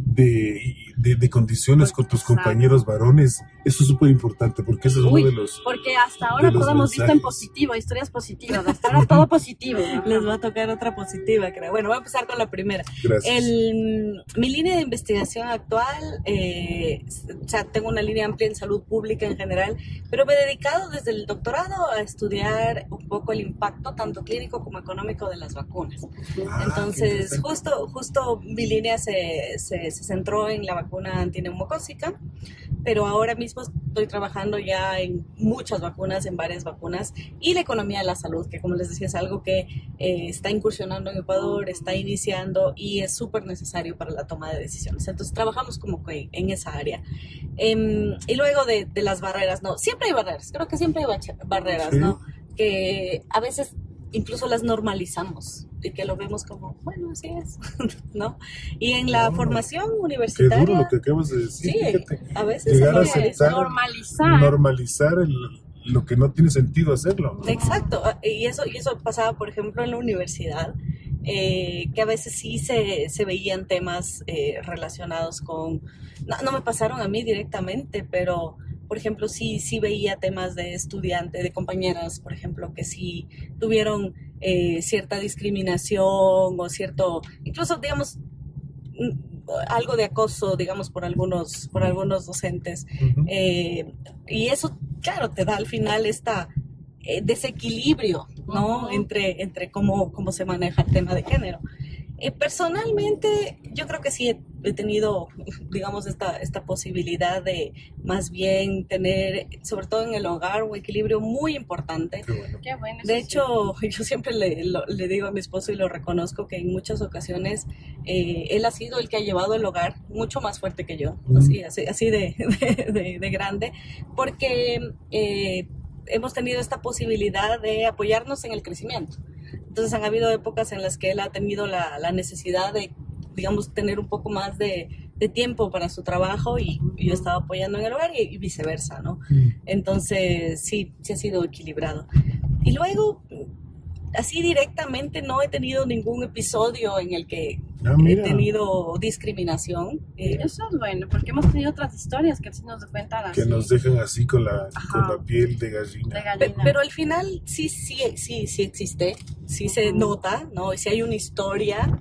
de, de- de condiciones con tus Exacto. compañeros varones? Eso es súper importante porque ese es Uy, uno de los... Porque hasta ahora de los todo hemos visto en mensajes. positivo, historias positivas. Hasta ahora todo positivo. Les va a tocar otra positiva, creo. Bueno, voy a empezar con la primera. Gracias. El, mi línea de investigación actual, eh, o sea, tengo una línea amplia en salud pública en general, pero me he dedicado desde el doctorado a estudiar un poco el impacto tanto clínico como económico de las vacunas. Ah, qué Entonces, interesante. justo, justo mi línea se, se, se centró en la vacuna antineumocócica, pero ahora mismo estoy trabajando ya en muchas vacunas, en varias vacunas, y la economía de la salud, que como les decía es algo que eh, está incursionando en Ecuador, está iniciando y es súper necesario para la toma de decisiones. Entonces trabajamos como que en esa área. Em, y luego de, de las barreras, ¿no? Siempre hay barreras, creo que siempre hay bache- barreras, Sí. ¿no? Que a veces incluso las normalizamos y que lo vemos como, bueno, así es, ¿no? Y en la No, formación Qué universitaria... duro lo que acabas de decir. Sí, Fíjate. a veces Llegar a es que- aceptar- normalizar. Normalizar el- lo que no tiene sentido hacerlo. ¿no? Exacto, y eso, y eso pasaba, por ejemplo, en la universidad, eh, que a veces sí se, se veían temas eh, relacionados con, no, no me pasaron a mí directamente, pero por ejemplo, sí, sí veía temas de estudiantes, de compañeras, por ejemplo, que sí tuvieron eh, cierta discriminación o cierto, incluso, digamos, mm, algo de acoso, digamos, por algunos, por algunos docentes. Ujú. Eh, y eso, claro, te da al final esta eh, desequilibrio, ¿no? Ujú. Entre, entre cómo, cómo se maneja el tema de género. Eh, personalmente, yo creo que sí he, he tenido, digamos, esta, esta posibilidad de más bien tener, sobre todo en el hogar, un equilibrio muy importante. Qué bueno. Qué bueno. De eso sí. hecho, yo siempre le, lo- le digo a mi esposo y lo reconozco que en muchas ocasiones eh, él ha sido el que ha llevado el hogar mucho más fuerte que yo, Mm. así, así, así de, de, de- de grande, porque eh, hemos tenido esta posibilidad de apoyarnos en el crecimiento. Entonces han habido épocas en las que él ha tenido la, la necesidad de, digamos, tener un poco más de, de tiempo para su trabajo y, y yo estaba apoyando en el hogar y, y viceversa, ¿no? Mm. Entonces, sí, sí ha sido equilibrado. Y luego, así directamente no he tenido ningún episodio en el que Ah, he mira. tenido discriminación. Eh, Eso es bueno, porque hemos tenido otras historias que sí nos cuentan así. Que nos dejan así con la, Ajá. con la piel de de gallina. Pe- gallina. Pero al final sí, sí, sí, sí existe, sí se Ujú. nota, ¿no? Y sí hay una historia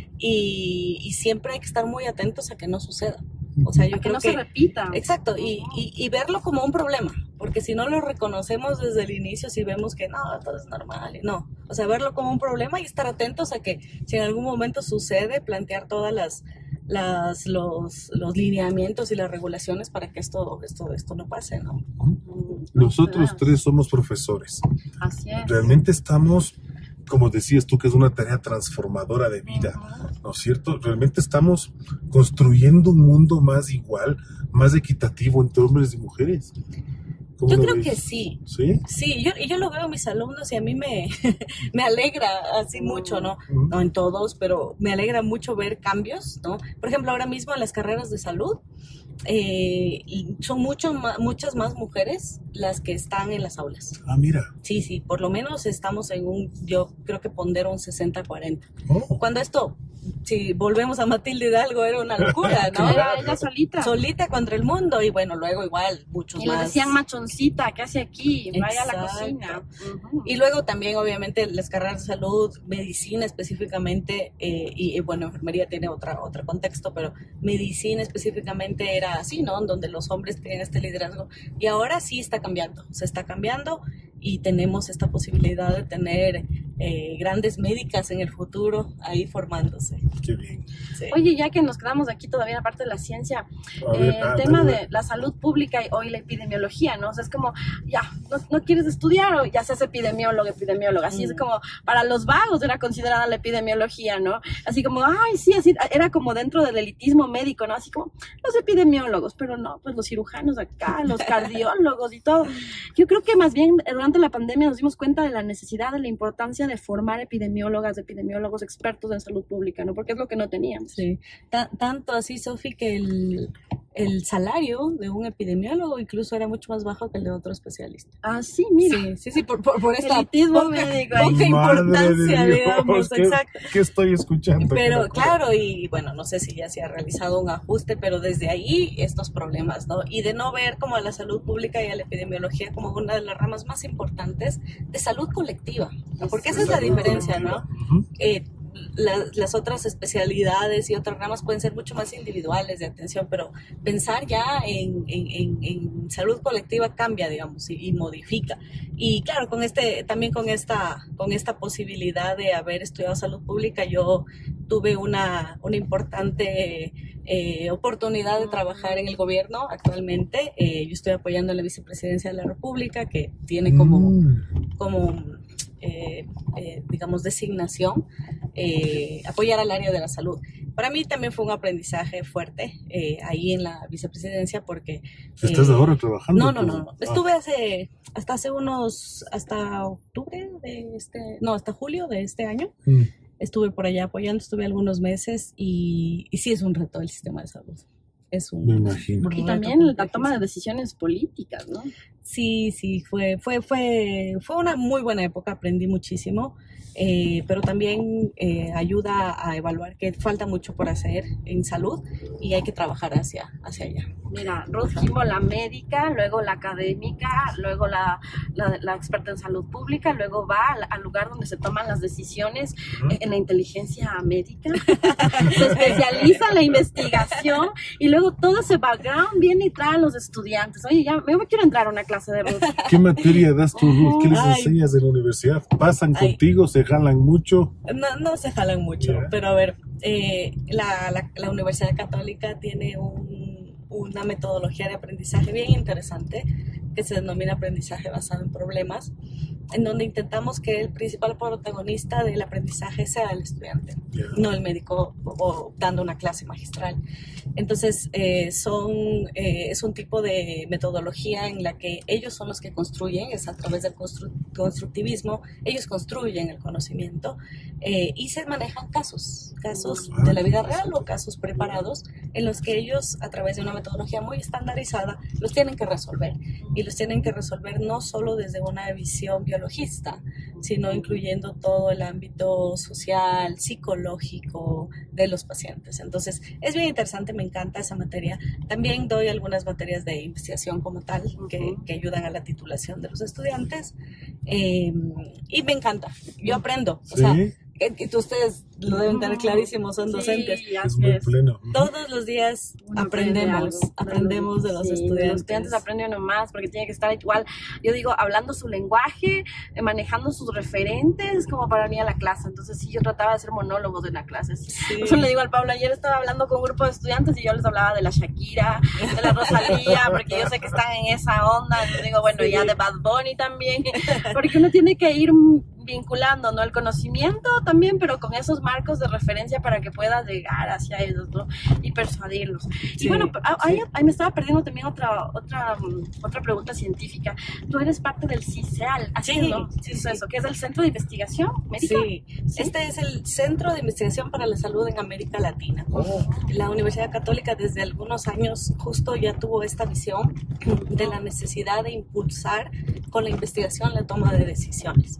y, y siempre hay que estar muy atentos a que no suceda. O sea, yo que creo no que... se repita. Exacto, y, y, y verlo como un problema, porque si no lo reconocemos desde el inicio, si vemos que no, todo es normal, y no. O sea, verlo como un problema y estar atentos a que si en algún momento sucede, plantear todas las... Las, los, los lineamientos y las regulaciones para que esto, esto, esto no pase, ¿no? Nosotros Claro. tres somos profesores. Así es. Realmente estamos, como decías tú, que es una tarea transformadora de vida, ¿no es cierto? Realmente estamos construyendo un mundo más igual, más equitativo entre hombres y mujeres. ¿Cómo Yo lo creo ves? que sí. ¿Sí? Sí, yo, y yo lo veo en mis alumnos y a mí me, me alegra así mucho, ¿no? Mm. No en todos, pero me alegra mucho ver cambios, ¿no? Por ejemplo, ahora mismo en las carreras de salud, eh, y son mucho ma- muchas más mujeres las que están en las aulas. Ah, mira. Sí, sí, por lo menos estamos en un, yo creo que pondero un sesenta cuarenta. Oh, Cuando esto, si volvemos a Matilde Hidalgo, era una locura, ¿no? Era ella solita. Solita contra el mundo y bueno, luego igual muchos Y le más. decían machoncita, ¿qué hace aquí? Vaya a la Exacto. cocina. Ujú. Y luego también, obviamente, las carreras de salud, medicina específicamente, eh, y, y, bueno, enfermería tiene otra, otro contexto, pero medicina específicamente era así, ¿no? Donde los hombres tenían este liderazgo. Y ahora sí está cambiando, se está cambiando y tenemos esta posibilidad de tener eh, grandes médicas en el futuro ahí formándose. qué bien. Sí. Oye, ya que nos quedamos aquí todavía en la parte de la ciencia, A eh, ver, el ah, tema dale, de dale. la salud pública y hoy la epidemiología, ¿no? O sea, es como, ya, no, no quieres estudiar o ya seas epidemiólogo, epidemióloga. Así Mm. es como, para los vagos era considerada la epidemiología, ¿no? Así como, ay, sí, así, era como dentro del elitismo médico, ¿no? Así como, los epidemiólogos, pero no, pues los cirujanos acá, los cardiólogos y todo. Yo creo que más bien durante la pandemia nos dimos cuenta de la necesidad, de la importancia de formar epidemiólogas, epidemiólogos expertos en salud pública, ¿no? Porque es lo que no teníamos. Sí. Ta- tanto así, Sofi, que el, el salario de un epidemiólogo incluso era mucho más bajo que el de otro especialista. Ah, sí, mira. Sí, sí, sí, por, por, por esta Elitismo poca, médico ahí. poca Madre de importancia, Dios, digamos, ¿qué- exacto. ¿Qué estoy escuchando? Pero Qué locura. claro, y bueno, no sé si ya se ha realizado un ajuste, pero desde ahí estos problemas, ¿no? Y de no ver como a la salud pública y a la epidemiología como una de las ramas más importantes de salud colectiva, ¿no? Porque esa es la diferencia, ¿no? Ujú. Eh, la- las otras especialidades y otras ramas pueden ser mucho más individuales de atención, pero pensar ya en, en- en- en salud colectiva cambia, digamos, y, y modifica. Y claro, con este, también con esta, con esta posibilidad de haber estudiado salud pública, yo tuve una, una importante eh, oportunidad de trabajar en el gobierno actualmente. Eh, yo estoy apoyando en la vicepresidencia de la República, que tiene como, Mm. como eh, eh, digamos, designación, eh, apoyar al área de la salud. Para mí también fue un aprendizaje fuerte eh, ahí en la vicepresidencia porque... ¿Estás eh, ahora trabajando? No, no, tú? no, no. Ah. Estuve hace, hasta hace unos, hasta octubre de este, no, hasta julio de este año. Mm. Estuve por allá apoyando, estuve algunos meses y, y sí es un reto el sistema de salud. Es un, Me imagino. un Y reto también la complejísimo. toma de decisiones políticas, ¿no? Sí, sí, fue, fue, fue, fue una muy buena época, aprendí muchísimo, eh, pero también eh, ayuda a evaluar que falta mucho por hacer en salud y hay que trabajar hacia, hacia allá. Mira, Ruth Jimbo, la médica, luego la académica, luego la, la, la experta en salud pública, luego va al, al lugar donde se toman las decisiones Ujú. en la inteligencia médica, se especializa en la investigación y luego todo ese background viene y trae a los estudiantes. Oye, ya me quiero entrar a una clase de Ruth. ¿Qué materia das tú, Ruth? ¿Qué les Ay. enseñas en la universidad? ¿Pasan Ay. contigo? ¿Se jalan mucho? No, no se jalan mucho, Ya. pero a ver, eh, la, la, la Universidad Católica tiene un, una metodología de aprendizaje bien interesante que se denomina aprendizaje basado en problemas. en donde intentamos que el principal protagonista del aprendizaje sea el estudiante, Yeah. no el médico o, o dando una clase magistral. Entonces, eh, son, eh, es un tipo de metodología en la que ellos son los que construyen, es a través del constru constructivismo, ellos construyen el conocimiento eh, y se manejan casos, casos de la vida real o casos preparados en los que ellos, a través de una metodología muy estandarizada, los tienen que resolver. Y los tienen que resolver no solo desde una visión biologista, sino incluyendo todo el ámbito social, psicológico de los pacientes. Entonces, es bien interesante, me encanta esa materia. También doy algunas materias de investigación como tal, que, que ayudan a la titulación de los estudiantes. Eh, y me encanta, yo aprendo. O ¿Sí? sea, que, que ustedes lo deben tener clarísimo, son docentes. Sí, Es muy es. pleno. Todos los días Uno aprende aprendemos, algo. aprendemos de los Sí, estudiantes. Los estudiantes aprenden uno más porque tiene que estar igual, yo digo, hablando su lenguaje, eh, manejando sus referentes como para venir a la clase. Entonces sí, yo trataba de hacer monólogos en la clase. Sí. Sí. Por eso le digo al Pablo, ayer estaba hablando con un grupo de estudiantes y yo les hablaba de la Shakira, de la Rosalía, porque yo sé que están en esa onda. Yo digo, bueno, Sí. ya de Bad Bunny también, porque uno tiene que ir vinculando, ¿no? El conocimiento también, pero con esos marcos de referencia para que puedas llegar hacia ellos, ¿no? Y persuadirlos. Sí, Y bueno, ahí, sí. ahí me estaba perdiendo también otra otra otra pregunta científica. Tú eres parte del CICEAL, así Sí, ¿no? sí, Es sí. eso, que es el Centro de Investigación Médica. Sí, este es el Centro de Investigación para la Salud en América Latina. Oh, La Universidad Católica desde algunos años justo ya tuvo esta visión de la necesidad de impulsar con la investigación la toma de decisiones.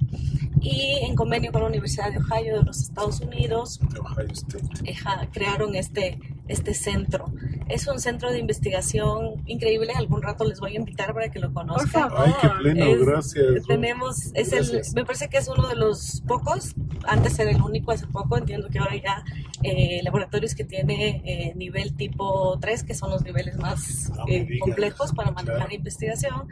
Y en convenio con la Universidad de Ohio de los Estados Unidos, de Ohio State. eja, crearon este, este centro. Es un centro de investigación increíble, algún rato les voy a invitar para que lo conozcan. favor. Ay, qué pleno, Es- gracias. Tenemos, es el, Gracias. me parece que es uno de los pocos, antes era el único hace poco, entiendo que ahora ya eh, laboratorios que tiene eh, nivel tipo tres, que son los niveles más No me eh, digas. complejos para manejar Claro. investigación,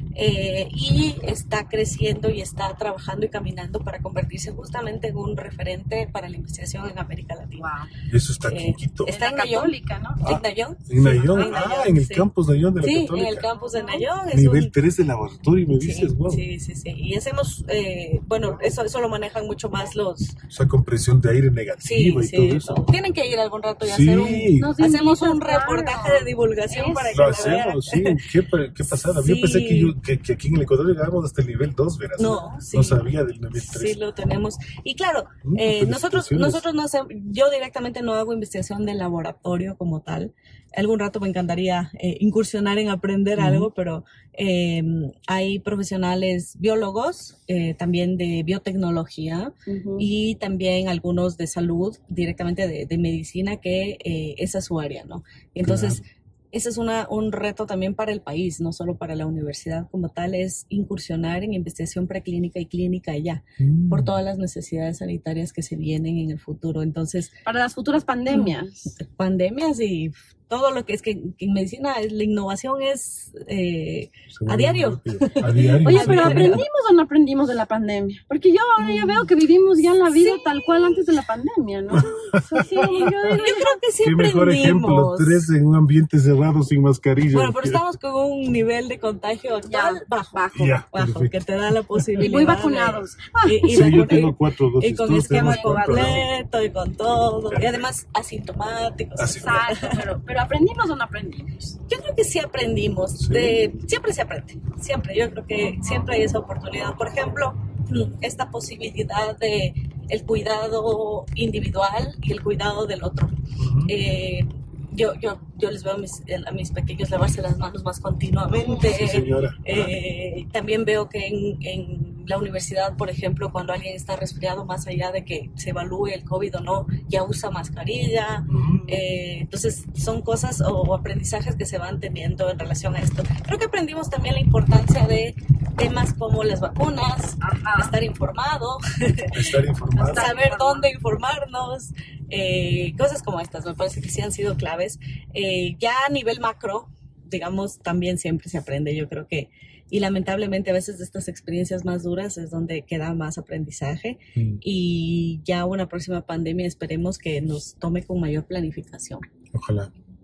eh, y está creciendo y está trabajando y caminando para convertirse justamente en un referente para la investigación en América Latina. Wow. Eso está aquí en Eh, Quito. está Es en la Nayón. católica, ¿no? Ah, ¿En Nayón? En Nayón, Sí, en ah, Nayón, en el sí. campus Nayón de la Sí, Católica. en el campus de Nayón. Es Nivel un- tres de laboratorio, me Sí, dices, wow. sí, sí, sí. Y hacemos, eh, bueno, eso, eso lo manejan mucho más los... O sea, con presión de aire Sí, negativa y sí, todo eso. todo. Tienen que ir algún rato y Sí. hacer un... Nos Hacemos un invitas, reportaje claro. de divulgación Eso. para que Lo la vean. hacemos, sí. Qué, pa- qué pasada. Yo Sí. pensé que, yo, que, que aquí en el Ecuador llegábamos hasta el nivel dos, verás. No, sí. No sabía del nivel Sí, tres. lo tenemos. Y claro, Mm, eh, nosotros, felicitaciones. nosotros no hacemos, yo directamente no hago investigación de laboratorio como tal. Algún rato me encantaría eh, incursionar en aprender Ujú. algo, pero eh, hay profesionales biólogos, eh, también de biotecnología, Ujú. y también algunos de salud, directamente de, de medicina, que eh, esa es su área, ¿no? Entonces, Claro. ese es una, un reto también para el país, no solo para la universidad como tal, es incursionar en investigación preclínica y clínica ya, Mm. por todas las necesidades sanitarias que se vienen en el futuro. Entonces, Para las futuras pandemias. pandemias y todo lo que es que, que en medicina es- la innovación es eh, Se a mueve diario. muy rápido. A diario. Oye, sí. pero ¿aprendimos o no aprendimos de la pandemia? Porque yo ahora ya veo que vivimos ya la vida Sí. tal cual antes de la pandemia, ¿no? O sea, sí, yo digo, Yo creo que sí Qué mejor ejemplo, aprendimos. tres en un ambiente cerrado sin mascarilla. Bueno, pero estamos con un nivel de contagio actual Ya, bajo, bajo. Ya, bajo, perfecto. que te da la posibilidad Muy de- vacunados. y, y Sí, yo vacuna- tengo cuatro dosis. y con todos esquema tenemos cuatro dosis. completo y con todo, y además asintomáticos. Así. Exacto, pero, pero ¿aprendimos o no aprendimos? Yo creo que sí aprendimos, Sí. de, siempre se aprende, siempre, yo creo que siempre hay esa oportunidad. Por ejemplo, esta posibilidad de el cuidado individual y el cuidado del otro. Ujú. Eh, yo, yo, yo les veo a mis, a mis pequeños lavarse las manos más continuamente. Sí, señora. Eh, también veo que en, en la universidad, por ejemplo, cuando alguien está resfriado, más allá de que se evalúe el COVID o no, ya usa mascarilla. Ujú. Eh, entonces, son cosas o, o aprendizajes que se van teniendo en relación a esto. Creo que aprendimos también la importancia de temas como las vacunas, Ajá. estar informado, Estar informado. Estar- saber informado. dónde informarnos, eh, cosas como estas, me parece que sí han sido claves. Eh, ya a nivel macro, digamos, también siempre se aprende, yo creo que, y lamentablemente a veces de estas experiencias más duras es donde queda más aprendizaje, Mm, y ya una próxima pandemia esperemos que nos tome con mayor planificación. Ojalá.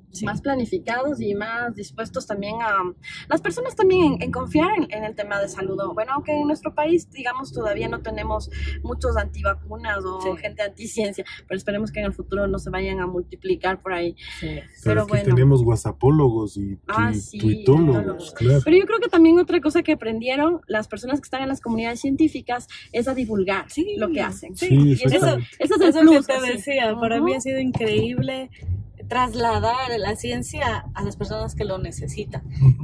Sí. Más planificados y más dispuestos también a las personas también en, en confiar en, en el tema de salud. Bueno, aunque en nuestro país, digamos, todavía no tenemos muchos antivacunas o sí. gente anticiencia, pero esperemos que en el futuro no se vayan a multiplicar por ahí. Sí. Pero, pero bueno, tenemos whatsappólogos y ah, sí, tuitólogos, claro. Pero yo creo que también otra cosa que aprendieron las personas que están en las comunidades científicas es a divulgar sí. lo que hacen. Sí, y eso, eso es el eso plus, que te decía, uh-huh. para mí ha sido increíble trasladar la ciencia a las personas que lo necesitan.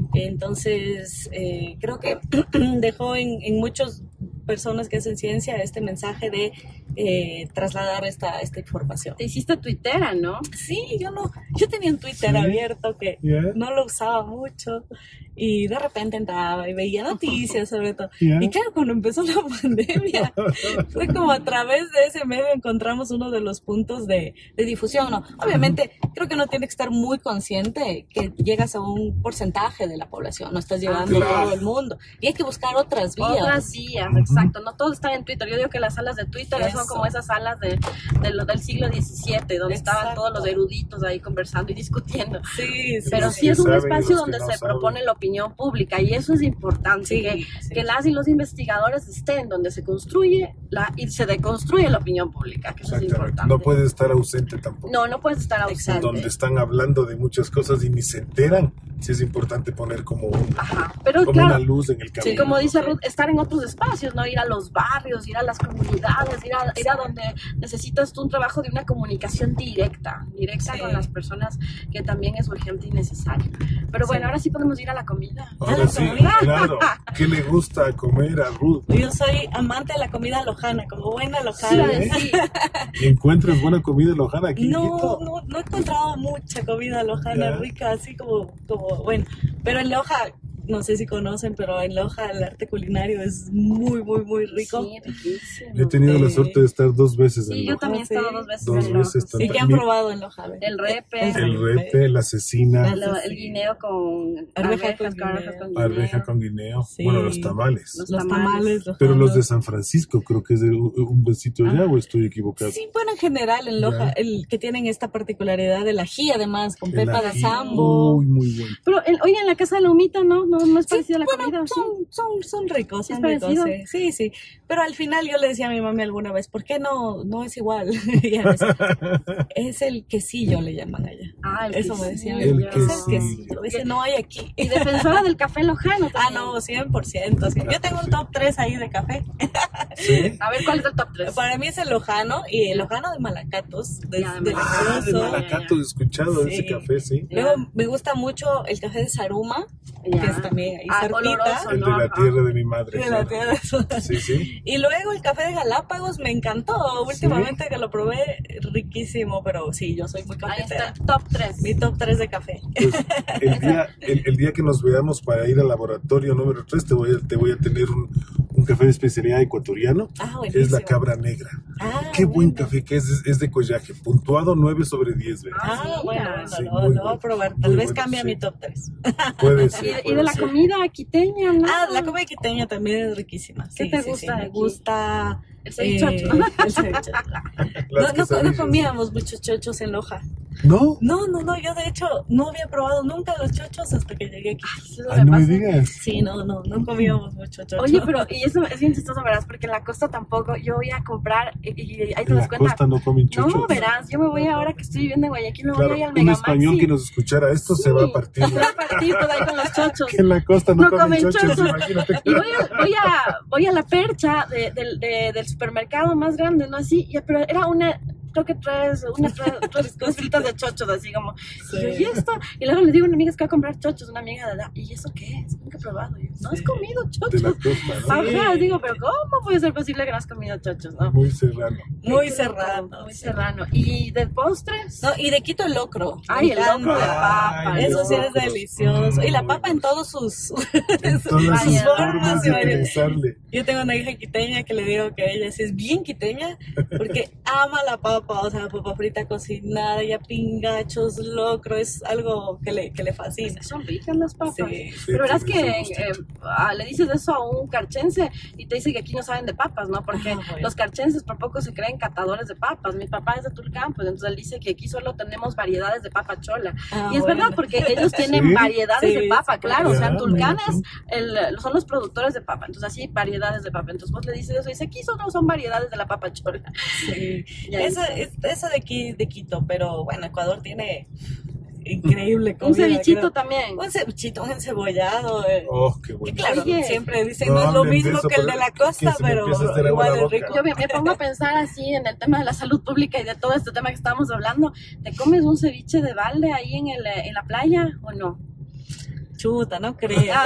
Entonces, eh, creo que dejó en, en muchas personas que hacen ciencia este mensaje de eh, trasladar esta, esta información. Te hiciste tuitera, ¿no? Sí, yo no, yo tenía un Twitter ¿Sí? abierto que yeah. no lo usaba mucho y de repente entraba y veía noticias sobre todo. Yeah. Y claro, cuando empezó la pandemia, fue como a través de ese medio encontramos uno de los puntos de, de difusión, ¿no? Obviamente, creo que uno tiene que estar muy consciente que llegas a un porcentaje de la población, no estás llegando ah, claro. a todo el mundo. Y hay que buscar otras vías. Otras vías, uh-huh. exacto. No todos están en Twitter. Yo digo que las salas de Twitter Eso. son como esas salas de, de lo, del siglo diecisiete, donde exacto. estaban todos los eruditos ahí conversando y discutiendo. Sí, sí, Pero sí, sí es un espacio donde no se saben. propone la opinión pública y eso es importante, sí, que, sí. que las y los investigadores estén donde se construye la, y se deconstruye la opinión pública, que eso es importante. No puedes estar ausente tampoco. No, no puedes estar ausente. Donde están hablando de muchas cosas y ni se enteran, sí es importante poner como, un, Ajá, pero como claro, una luz en el camino. Sí, como dice Ruth, estar en otros espacios, ¿no? Ir a los barrios, ir a las comunidades, ir a, ir a donde necesitas tú un trabajo de una comunicación directa, directa sí. con las personas, que también es urgente y necesario. Pero bueno, sí. ahora sí podemos ir a la comida. Ahora sí, claro. ¿Qué le gusta comer a Ruth? Yo soy amante de la comida lojana, como buena lojana. ¿Sí? Sí. ¿Encuentras buena comida lojana aquí? No, no, no he encontrado mucha comida lojana yeah. rica, así como, como, bueno, pero en Loja, no sé si conocen, pero en Loja el arte culinario es muy, muy, muy rico. Sí, riquísimo. Yo he tenido eh, la suerte de estar dos veces sí, en Loja. Sí, yo también he estado dos veces dos en veces Loja. ¿Y qué han probado en Loja? El repe. El repe, la cecina. El, el guineo con arveja con guineo. Arveja con guineo. Sí. Bueno, los tamales. Los, los tamales. Los pero los de San Francisco, creo que es de un besito allá, ah. o estoy equivocado. Sí, bueno, en general en Loja, yeah. el que tienen esta particularidad del ají, además, con el pepa ají. de sambo. Uy, muy bueno. Pero, el, oye, en la casa de la humita, ¿no? No, no es parecido sí, a la bueno, comida. Son, ¿sí? son, son ricos, son ¿Es ricos. Sí. sí, sí. Pero al final yo le decía a mi mami alguna vez, ¿por qué no, no es igual? Es el quesillo, le llaman allá. Ah, el Eso quesillo. me decía mi el mami. quesillo. Es el quesillo. Dice, no hay aquí. Y defensora del café lojano también. Ah, no, cien por ciento. Sí. Yo tengo un top tres ahí de café. ¿Sí? A ver, ¿cuál es el top tres? Para mí es el lojano y el lojano de Malacatos. De, ya, de ah, de Malacatos, he escuchado sí. ese café, sí. Luego me gusta mucho el café de Saruma, ya. que es también ahí ah, cerquita. El de la tierra de mi madre. De la tierra de su... Sí, sí. Y luego el café de Galápagos me encantó. Últimamente ¿Sí? que lo probé, riquísimo, pero sí, yo soy muy cafetera. Ahí está, top tres. Mi top tres de café. Pues, el, día, el, el día que nos veamos para ir al laboratorio número tres, te voy a, te voy a tener un, un café de especialidad ecuatoriano. Ah, es la Cabra Negra. Ah, Qué buen bueno. café que es, es, es de collaje, puntuado nueve sobre diez. ¿verdad? Ah, sí, bueno, bueno, sí, lo, lo bueno, voy a probar. Tal vez bueno, cambie sí. mi top tres. Puede ser. Y, puede y de la ser. comida quiteña, ¿no? Ah, la comida quiteña también es riquísima. ¿Qué sí, te sí, gusta? Sí, me gusta el cevichocho. Eh, el cevichocho. No, no, no comíamos muchos chochos en Loja. ¿No? No, no, no, yo de hecho no había probado nunca los chochos hasta que llegué aquí. Ay, Ay, no me digas. Sí, no, no, no comíamos mucho chocho. Oye, pero, y eso es bien chistoso, verás, porque en la costa tampoco, yo voy a comprar, y, y ahí te en das la cuenta. costa no comen chochos. No, verás, yo me voy ahora que estoy viviendo en Guayaquil, me claro, voy a ir al un Megamaxi. español que nos escuchara esto sí, se va a partir. Se va a partir por ahí con los chochos. Que en la costa no, no comen, comen chochos, chochos. imagínate. Y voy a, voy a, voy a la percha de, de, de, del supermercado más grande, ¿no? Así, ya, pero era una... creo que traes una tres, tres cositas de chochos, así como, sí. y, yo, ¿y esto? Y luego le digo a una amiga que va a comprar chochos, una amiga de edad, ¿y eso qué es? Nunca he probado. Y yo, no has sí. comido chochos. De la costa, ¿no? Ajá, sí. digo, pero ¿cómo puede ser posible que no has comido chochos, no? Muy serrano. Muy serrano. Muy serrano. ¿Y de postres? No, y de Quito el locro. Ay, el locro de papa. Ay, eso sí es delicioso. Mm, y la papa en todos sus, en todas sus formas. Yo tengo una hija quiteña que le digo que ella sí es bien quiteña porque ama la papa, o sea, papa frita cocinada, ya pingachos, locro, es algo que le, que le fascina. Son ricas las papas. Sí. Pero verás que eh, le dices eso a un carchense y te dice que aquí no saben de papas, ¿no? Porque ah, bueno. los carchenses por poco se creen traen catadores de papas. Mi papá es de Tulcán, pues entonces él dice que aquí solo tenemos variedades de papa chola. Ah, y es bueno. verdad, porque ellos tienen ¿Sí? variedades Sí, de papa, sí, claro. O sea, en ya, Tulcán me es el, son los productores de papa. Entonces así, variedades de papa. Entonces vos le dices eso y dice, aquí solo son variedades de la papa chola. Sí. Y ahí Eso, está. es, eso de aquí, de Quito, pero bueno, Ecuador tiene increíble comida. Un cevichito creo. también. Un cevichito, un encebollado. eh. Oh, qué Que bueno. claro, Oye. siempre dicen No no, es lo hablen de mismo eso, que el de pero la costa, que se me pero empieza a hacer agua igual la es rico. boca. Yo me, me pongo a pensar así en el tema de la salud pública y de todo este tema que estábamos hablando. ¿Te comes un ceviche de balde ahí en, el, en la playa o no? Chuta, no creo.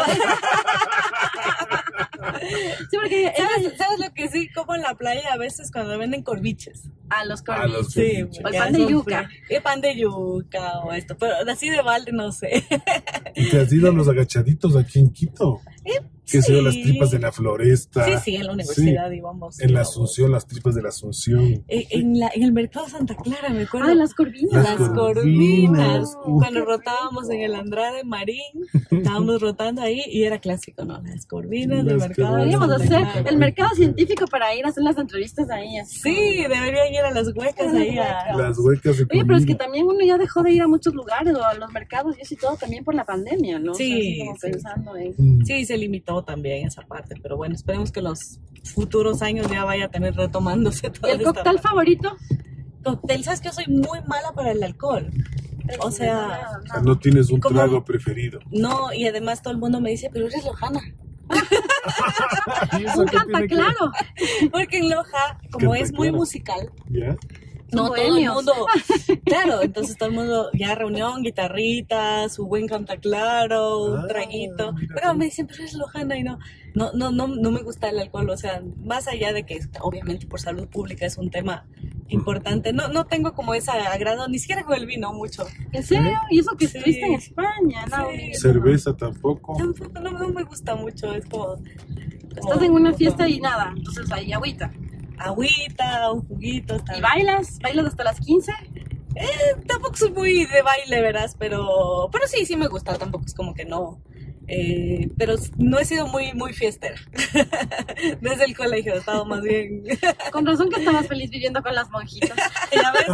Sí, porque ¿Sabes, ¿Sabes lo que sí? Como en la playa a veces cuando venden corviches. a los A los corviches. Sí, corviches. O el ya pan de son yuca. fre- El pan de yuca o esto, pero así de balde no sé. ¿Y te has ido a los agachaditos aquí en Quito? Que Sí. se las tripas de la Floresta. Sí, sí, en la universidad íbamos. En la Asunción, las tripas de la Asunción. En, en la, en el mercado Santa Clara, me acuerdo. Ah, las corvinas. Las Las corvinas. corvinas. Uf. Cuando rotábamos en el Andrade Marín, estábamos rotando ahí y era clásico, ¿no? Las corvinas del Las mercado. corvinas. Podríamos Santa hacer Clara. el mercado científico para ir a hacer las entrevistas ahí. Así Sí, deberían ir a las huecas ahí a... Las huecas de Oye, pero es que comida. también uno ya dejó de ir a muchos lugares o a los mercados y eso y todo también por la pandemia, ¿no? Sí, O sea, así como sí. pensando en... Mm. Sí, se limitó también esa parte, pero bueno, esperemos que los futuros años ya vaya a tener retomándose todo. ¿Y el cóctel favorito? Cóctel, ¿sabes que yo soy muy mala para el alcohol? O sea, O sea, no tienes un ¿Cómo? trago preferido. no, y además todo el mundo me dice, pero eres lojana. ¿Y eso Un qué canta tiene que- claro. Porque en Loja, como Canta es muy claro. musical, ¿Ya? no Son todo el bohemios. mundo, claro, entonces todo el mundo, ya reunión, guitarrita, su buen canta claro, un Ah, traguito, mira pero tú. me dicen, pero eres lojana y no, no, no, no, no me gusta el alcohol, o sea, más allá de que obviamente por salud pública es un tema importante, no, no tengo como ese agrado, ni siquiera con el vino mucho, ¿En serio? ¿Y eso que Sí. estuviste en España? No, Sí. Miguel, Cerveza tampoco. tampoco, no, no me gusta mucho, es como... como- Estás en una fiesta y nada, entonces ahí agüita. Agüita, un juguito, está ¿Y bien. bailas? ¿Bailas hasta las quince? Tampoco soy muy de baile, verás, pero, pero sí, sí me gusta, tampoco es como que no. Eh, pero no he sido muy, muy fiestera. Desde el colegio he estado más bien. Con razón que estabas feliz viviendo con las monjitas. ¿Ya ves?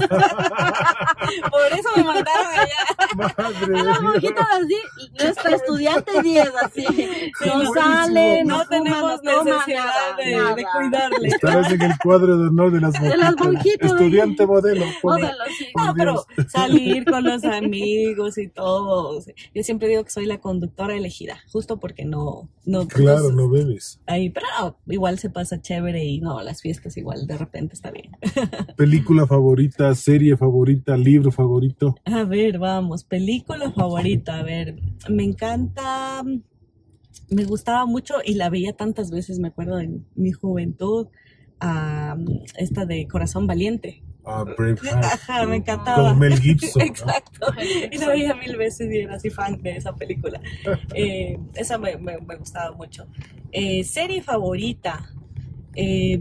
Por eso me mandaron allá. Madre A las mía. monjitas así, nuestra estudiante diez así. No buenísimo. sale, no, No fuma, tenemos no toma, necesidad nada, de, nada. de cuidarle. Estabas en el cuadro de honor de las monjitas. las monjitas. Estudiante modelo. pone. Módelo, sí. Por No, pero Dios. salir con los amigos y todo. Yo siempre digo que soy la conductora elegida, justo porque no, no, Claro, entonces, no bebes. ahí, pero no, igual se pasa chévere y no, las fiestas igual de repente está bien. Película favorita, serie favorita, libro favorito. A ver, vamos, película favorita, a ver, me encanta, me gustaba mucho y la veía tantas veces, me acuerdo en mi juventud, ah, esta de Corazón Valiente. Ah, Braveheart. Ajá, me encantaba. Con Mel Gibson. ¿no? Exacto. Y la veía mil veces y era así fan de esa película. Eh, esa me, me, me gustaba mucho. Eh, serie favorita. Eh,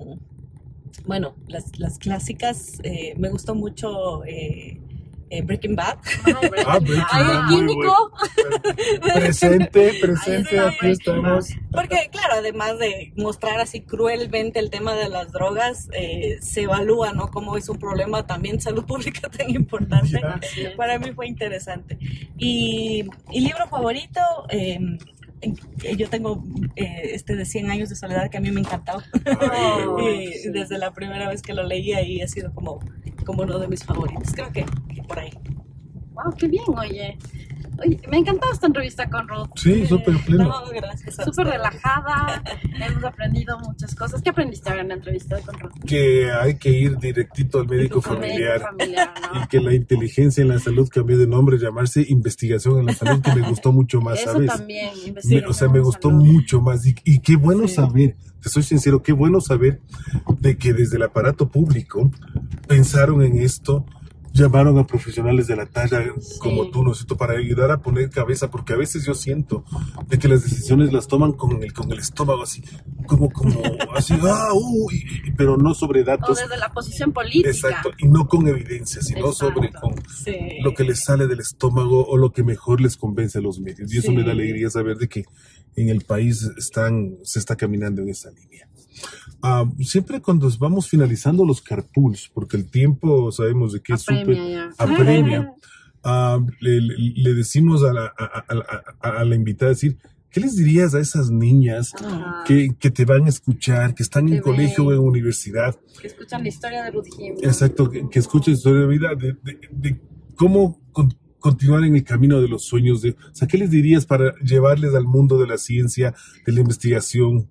bueno, las, las clásicas. Eh, me gustó mucho eh, eh, Breaking Bad. Ah, Breaking Ay, Bad, el muy químico. bueno. Presente, presente, Ay, aquí estamos. Porque, claro, además de mostrar así cruelmente el tema de las drogas, eh, se evalúa, ¿no? Cómo es un problema también de salud pública tan importante. Ya. Para mí fue interesante. Y, y libro favorito, eh, eh, yo tengo eh, este de cien años de soledad que a mí me encantaba. Oh, y desde la primera vez que lo leí ahí ha sido como, como uno de mis favoritos. Creo que, que por ahí. Wow, qué bien, oye. Oye, me encantó esta entrevista con Ruth. Sí, súper pleno. No, gracias. a Súper ustedes. relajada, hemos aprendido muchas cosas. ¿Qué aprendiste ahora en la entrevista con Ruth? Que hay que ir directito al médico Al médico familiar. familiar, ¿no? Y que la inteligencia en la salud cambió de nombre, llamarse investigación en la salud, que me gustó mucho más, Eso ¿sabes? también, Me- investigación o sea, me en gustó salud. mucho más. Y, y qué bueno Sí. saber, te soy sincero, qué bueno saber de que desde el aparato público pensaron en esto llamaron a profesionales de la talla Sí. como tú, ¿no es cierto?, para ayudar a poner cabeza, porque a veces yo siento de que las decisiones las toman con el, con el estómago así, como, como, así, ah, uh, y- y- pero no sobre O datos, desde la posición política. exacto, y no con evidencia, sino Exacto. sobre con Sí. lo que les sale del estómago o lo que mejor les convence a los medios. Y eso Sí. me da alegría saber de que en el país están, se está caminando en esa línea. Ah, siempre cuando vamos finalizando los carpools, porque el tiempo sabemos de que es súper Apremia ya. apremia, ah, le, le- le decimos a la, a, a- a- a la invitada, decir, ¿qué les dirías a esas niñas Ajá. que, que te van a escuchar, que están en Que colegio o ven. en universidad? Que escuchan la historia de Ruth Jim. Exacto, que, que escuchen historia de vida, de, de- de cómo con- continuar en el camino de los sueños. De, o sea, ¿qué les dirías para llevarles al mundo de la ciencia, de la investigación?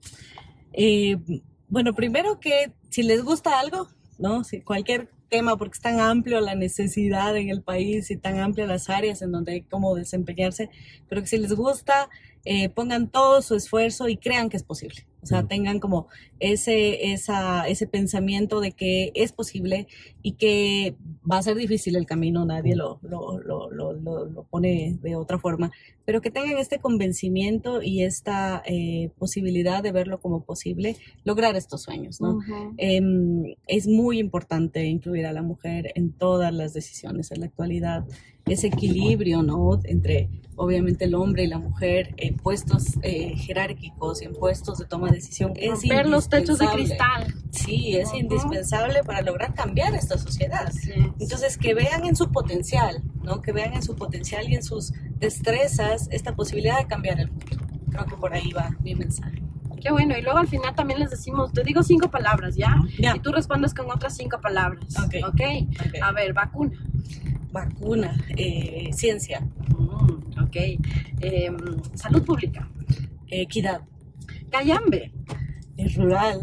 Eh, bueno, primero que si les gusta algo, ¿no? Si cualquier tema, porque es tan amplio la necesidad en el país y tan amplias las áreas en donde hay cómo desempeñarse, pero que si les gusta, eh, pongan todo su esfuerzo y crean que es posible. O sea, Mm. tengan como ese, esa, ese pensamiento de que es posible y que va a ser difícil el camino, nadie lo, lo, lo, lo, lo, lo pone de otra forma, pero que tengan este convencimiento y esta eh, posibilidad de verlo como posible, lograr estos sueños, ¿no? Ujú. Em, es muy importante incluir a la mujer en todas las decisiones en la actualidad. Ese equilibrio, ¿no? Entre, obviamente, el hombre y la mujer en puestos eh, jerárquicos y en puestos de toma de decisión es Romper los techos de indispensable. cristal. Sí, es Ujú. indispensable para lograr cambiar esta sociedad. Sí. Entonces, que vean en su potencial, ¿no? Que vean en su potencial y en sus destrezas esta posibilidad de cambiar el mundo. Creo que por ahí va mi mensaje. Qué bueno. Y luego al final también les decimos, te digo cinco palabras, ¿ya? Ya. Y tú respondes con otras cinco palabras. Ok. Ok. Ok. A ver, vacuna. Vacuna, eh, ciencia, Mm, ok. Em, salud pública. equidad, Cayambe. eh, rural.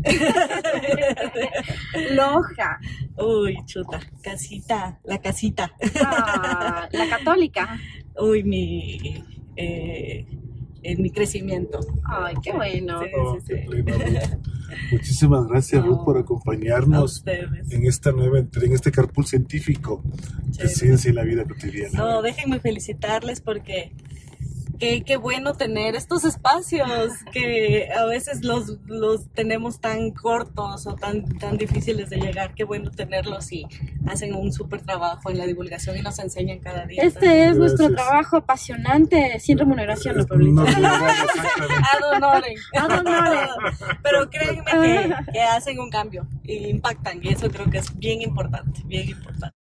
Loja. Uy, chuta, casita, la casita. Ah, la católica. Uy, mi, eh, eh, mi crecimiento. Ay, qué bueno. Sí, Oh, sí, qué sí. plena, Ruth. Muchísimas gracias, No. Ruth, por A acompañarnos ustedes. en esta nueva entre- en este carpool científico de Sí. ciencia y la vida cotidiana. No, déjenme felicitarles porque qué, qué bueno tener estos espacios que a veces los, los tenemos tan cortos o tan, tan difíciles de llegar. Qué bueno tenerlos y hacen un súper trabajo en la divulgación y nos enseñan cada día. Este es nuestro Gracias. trabajo apasionante, sin remuneración, ¿no, Pablito? No, no, no, exactamente. Ad honorem. Ad honorem. Pero créanme que, que hacen un cambio y impactan y eso creo que es bien importante, bien importante.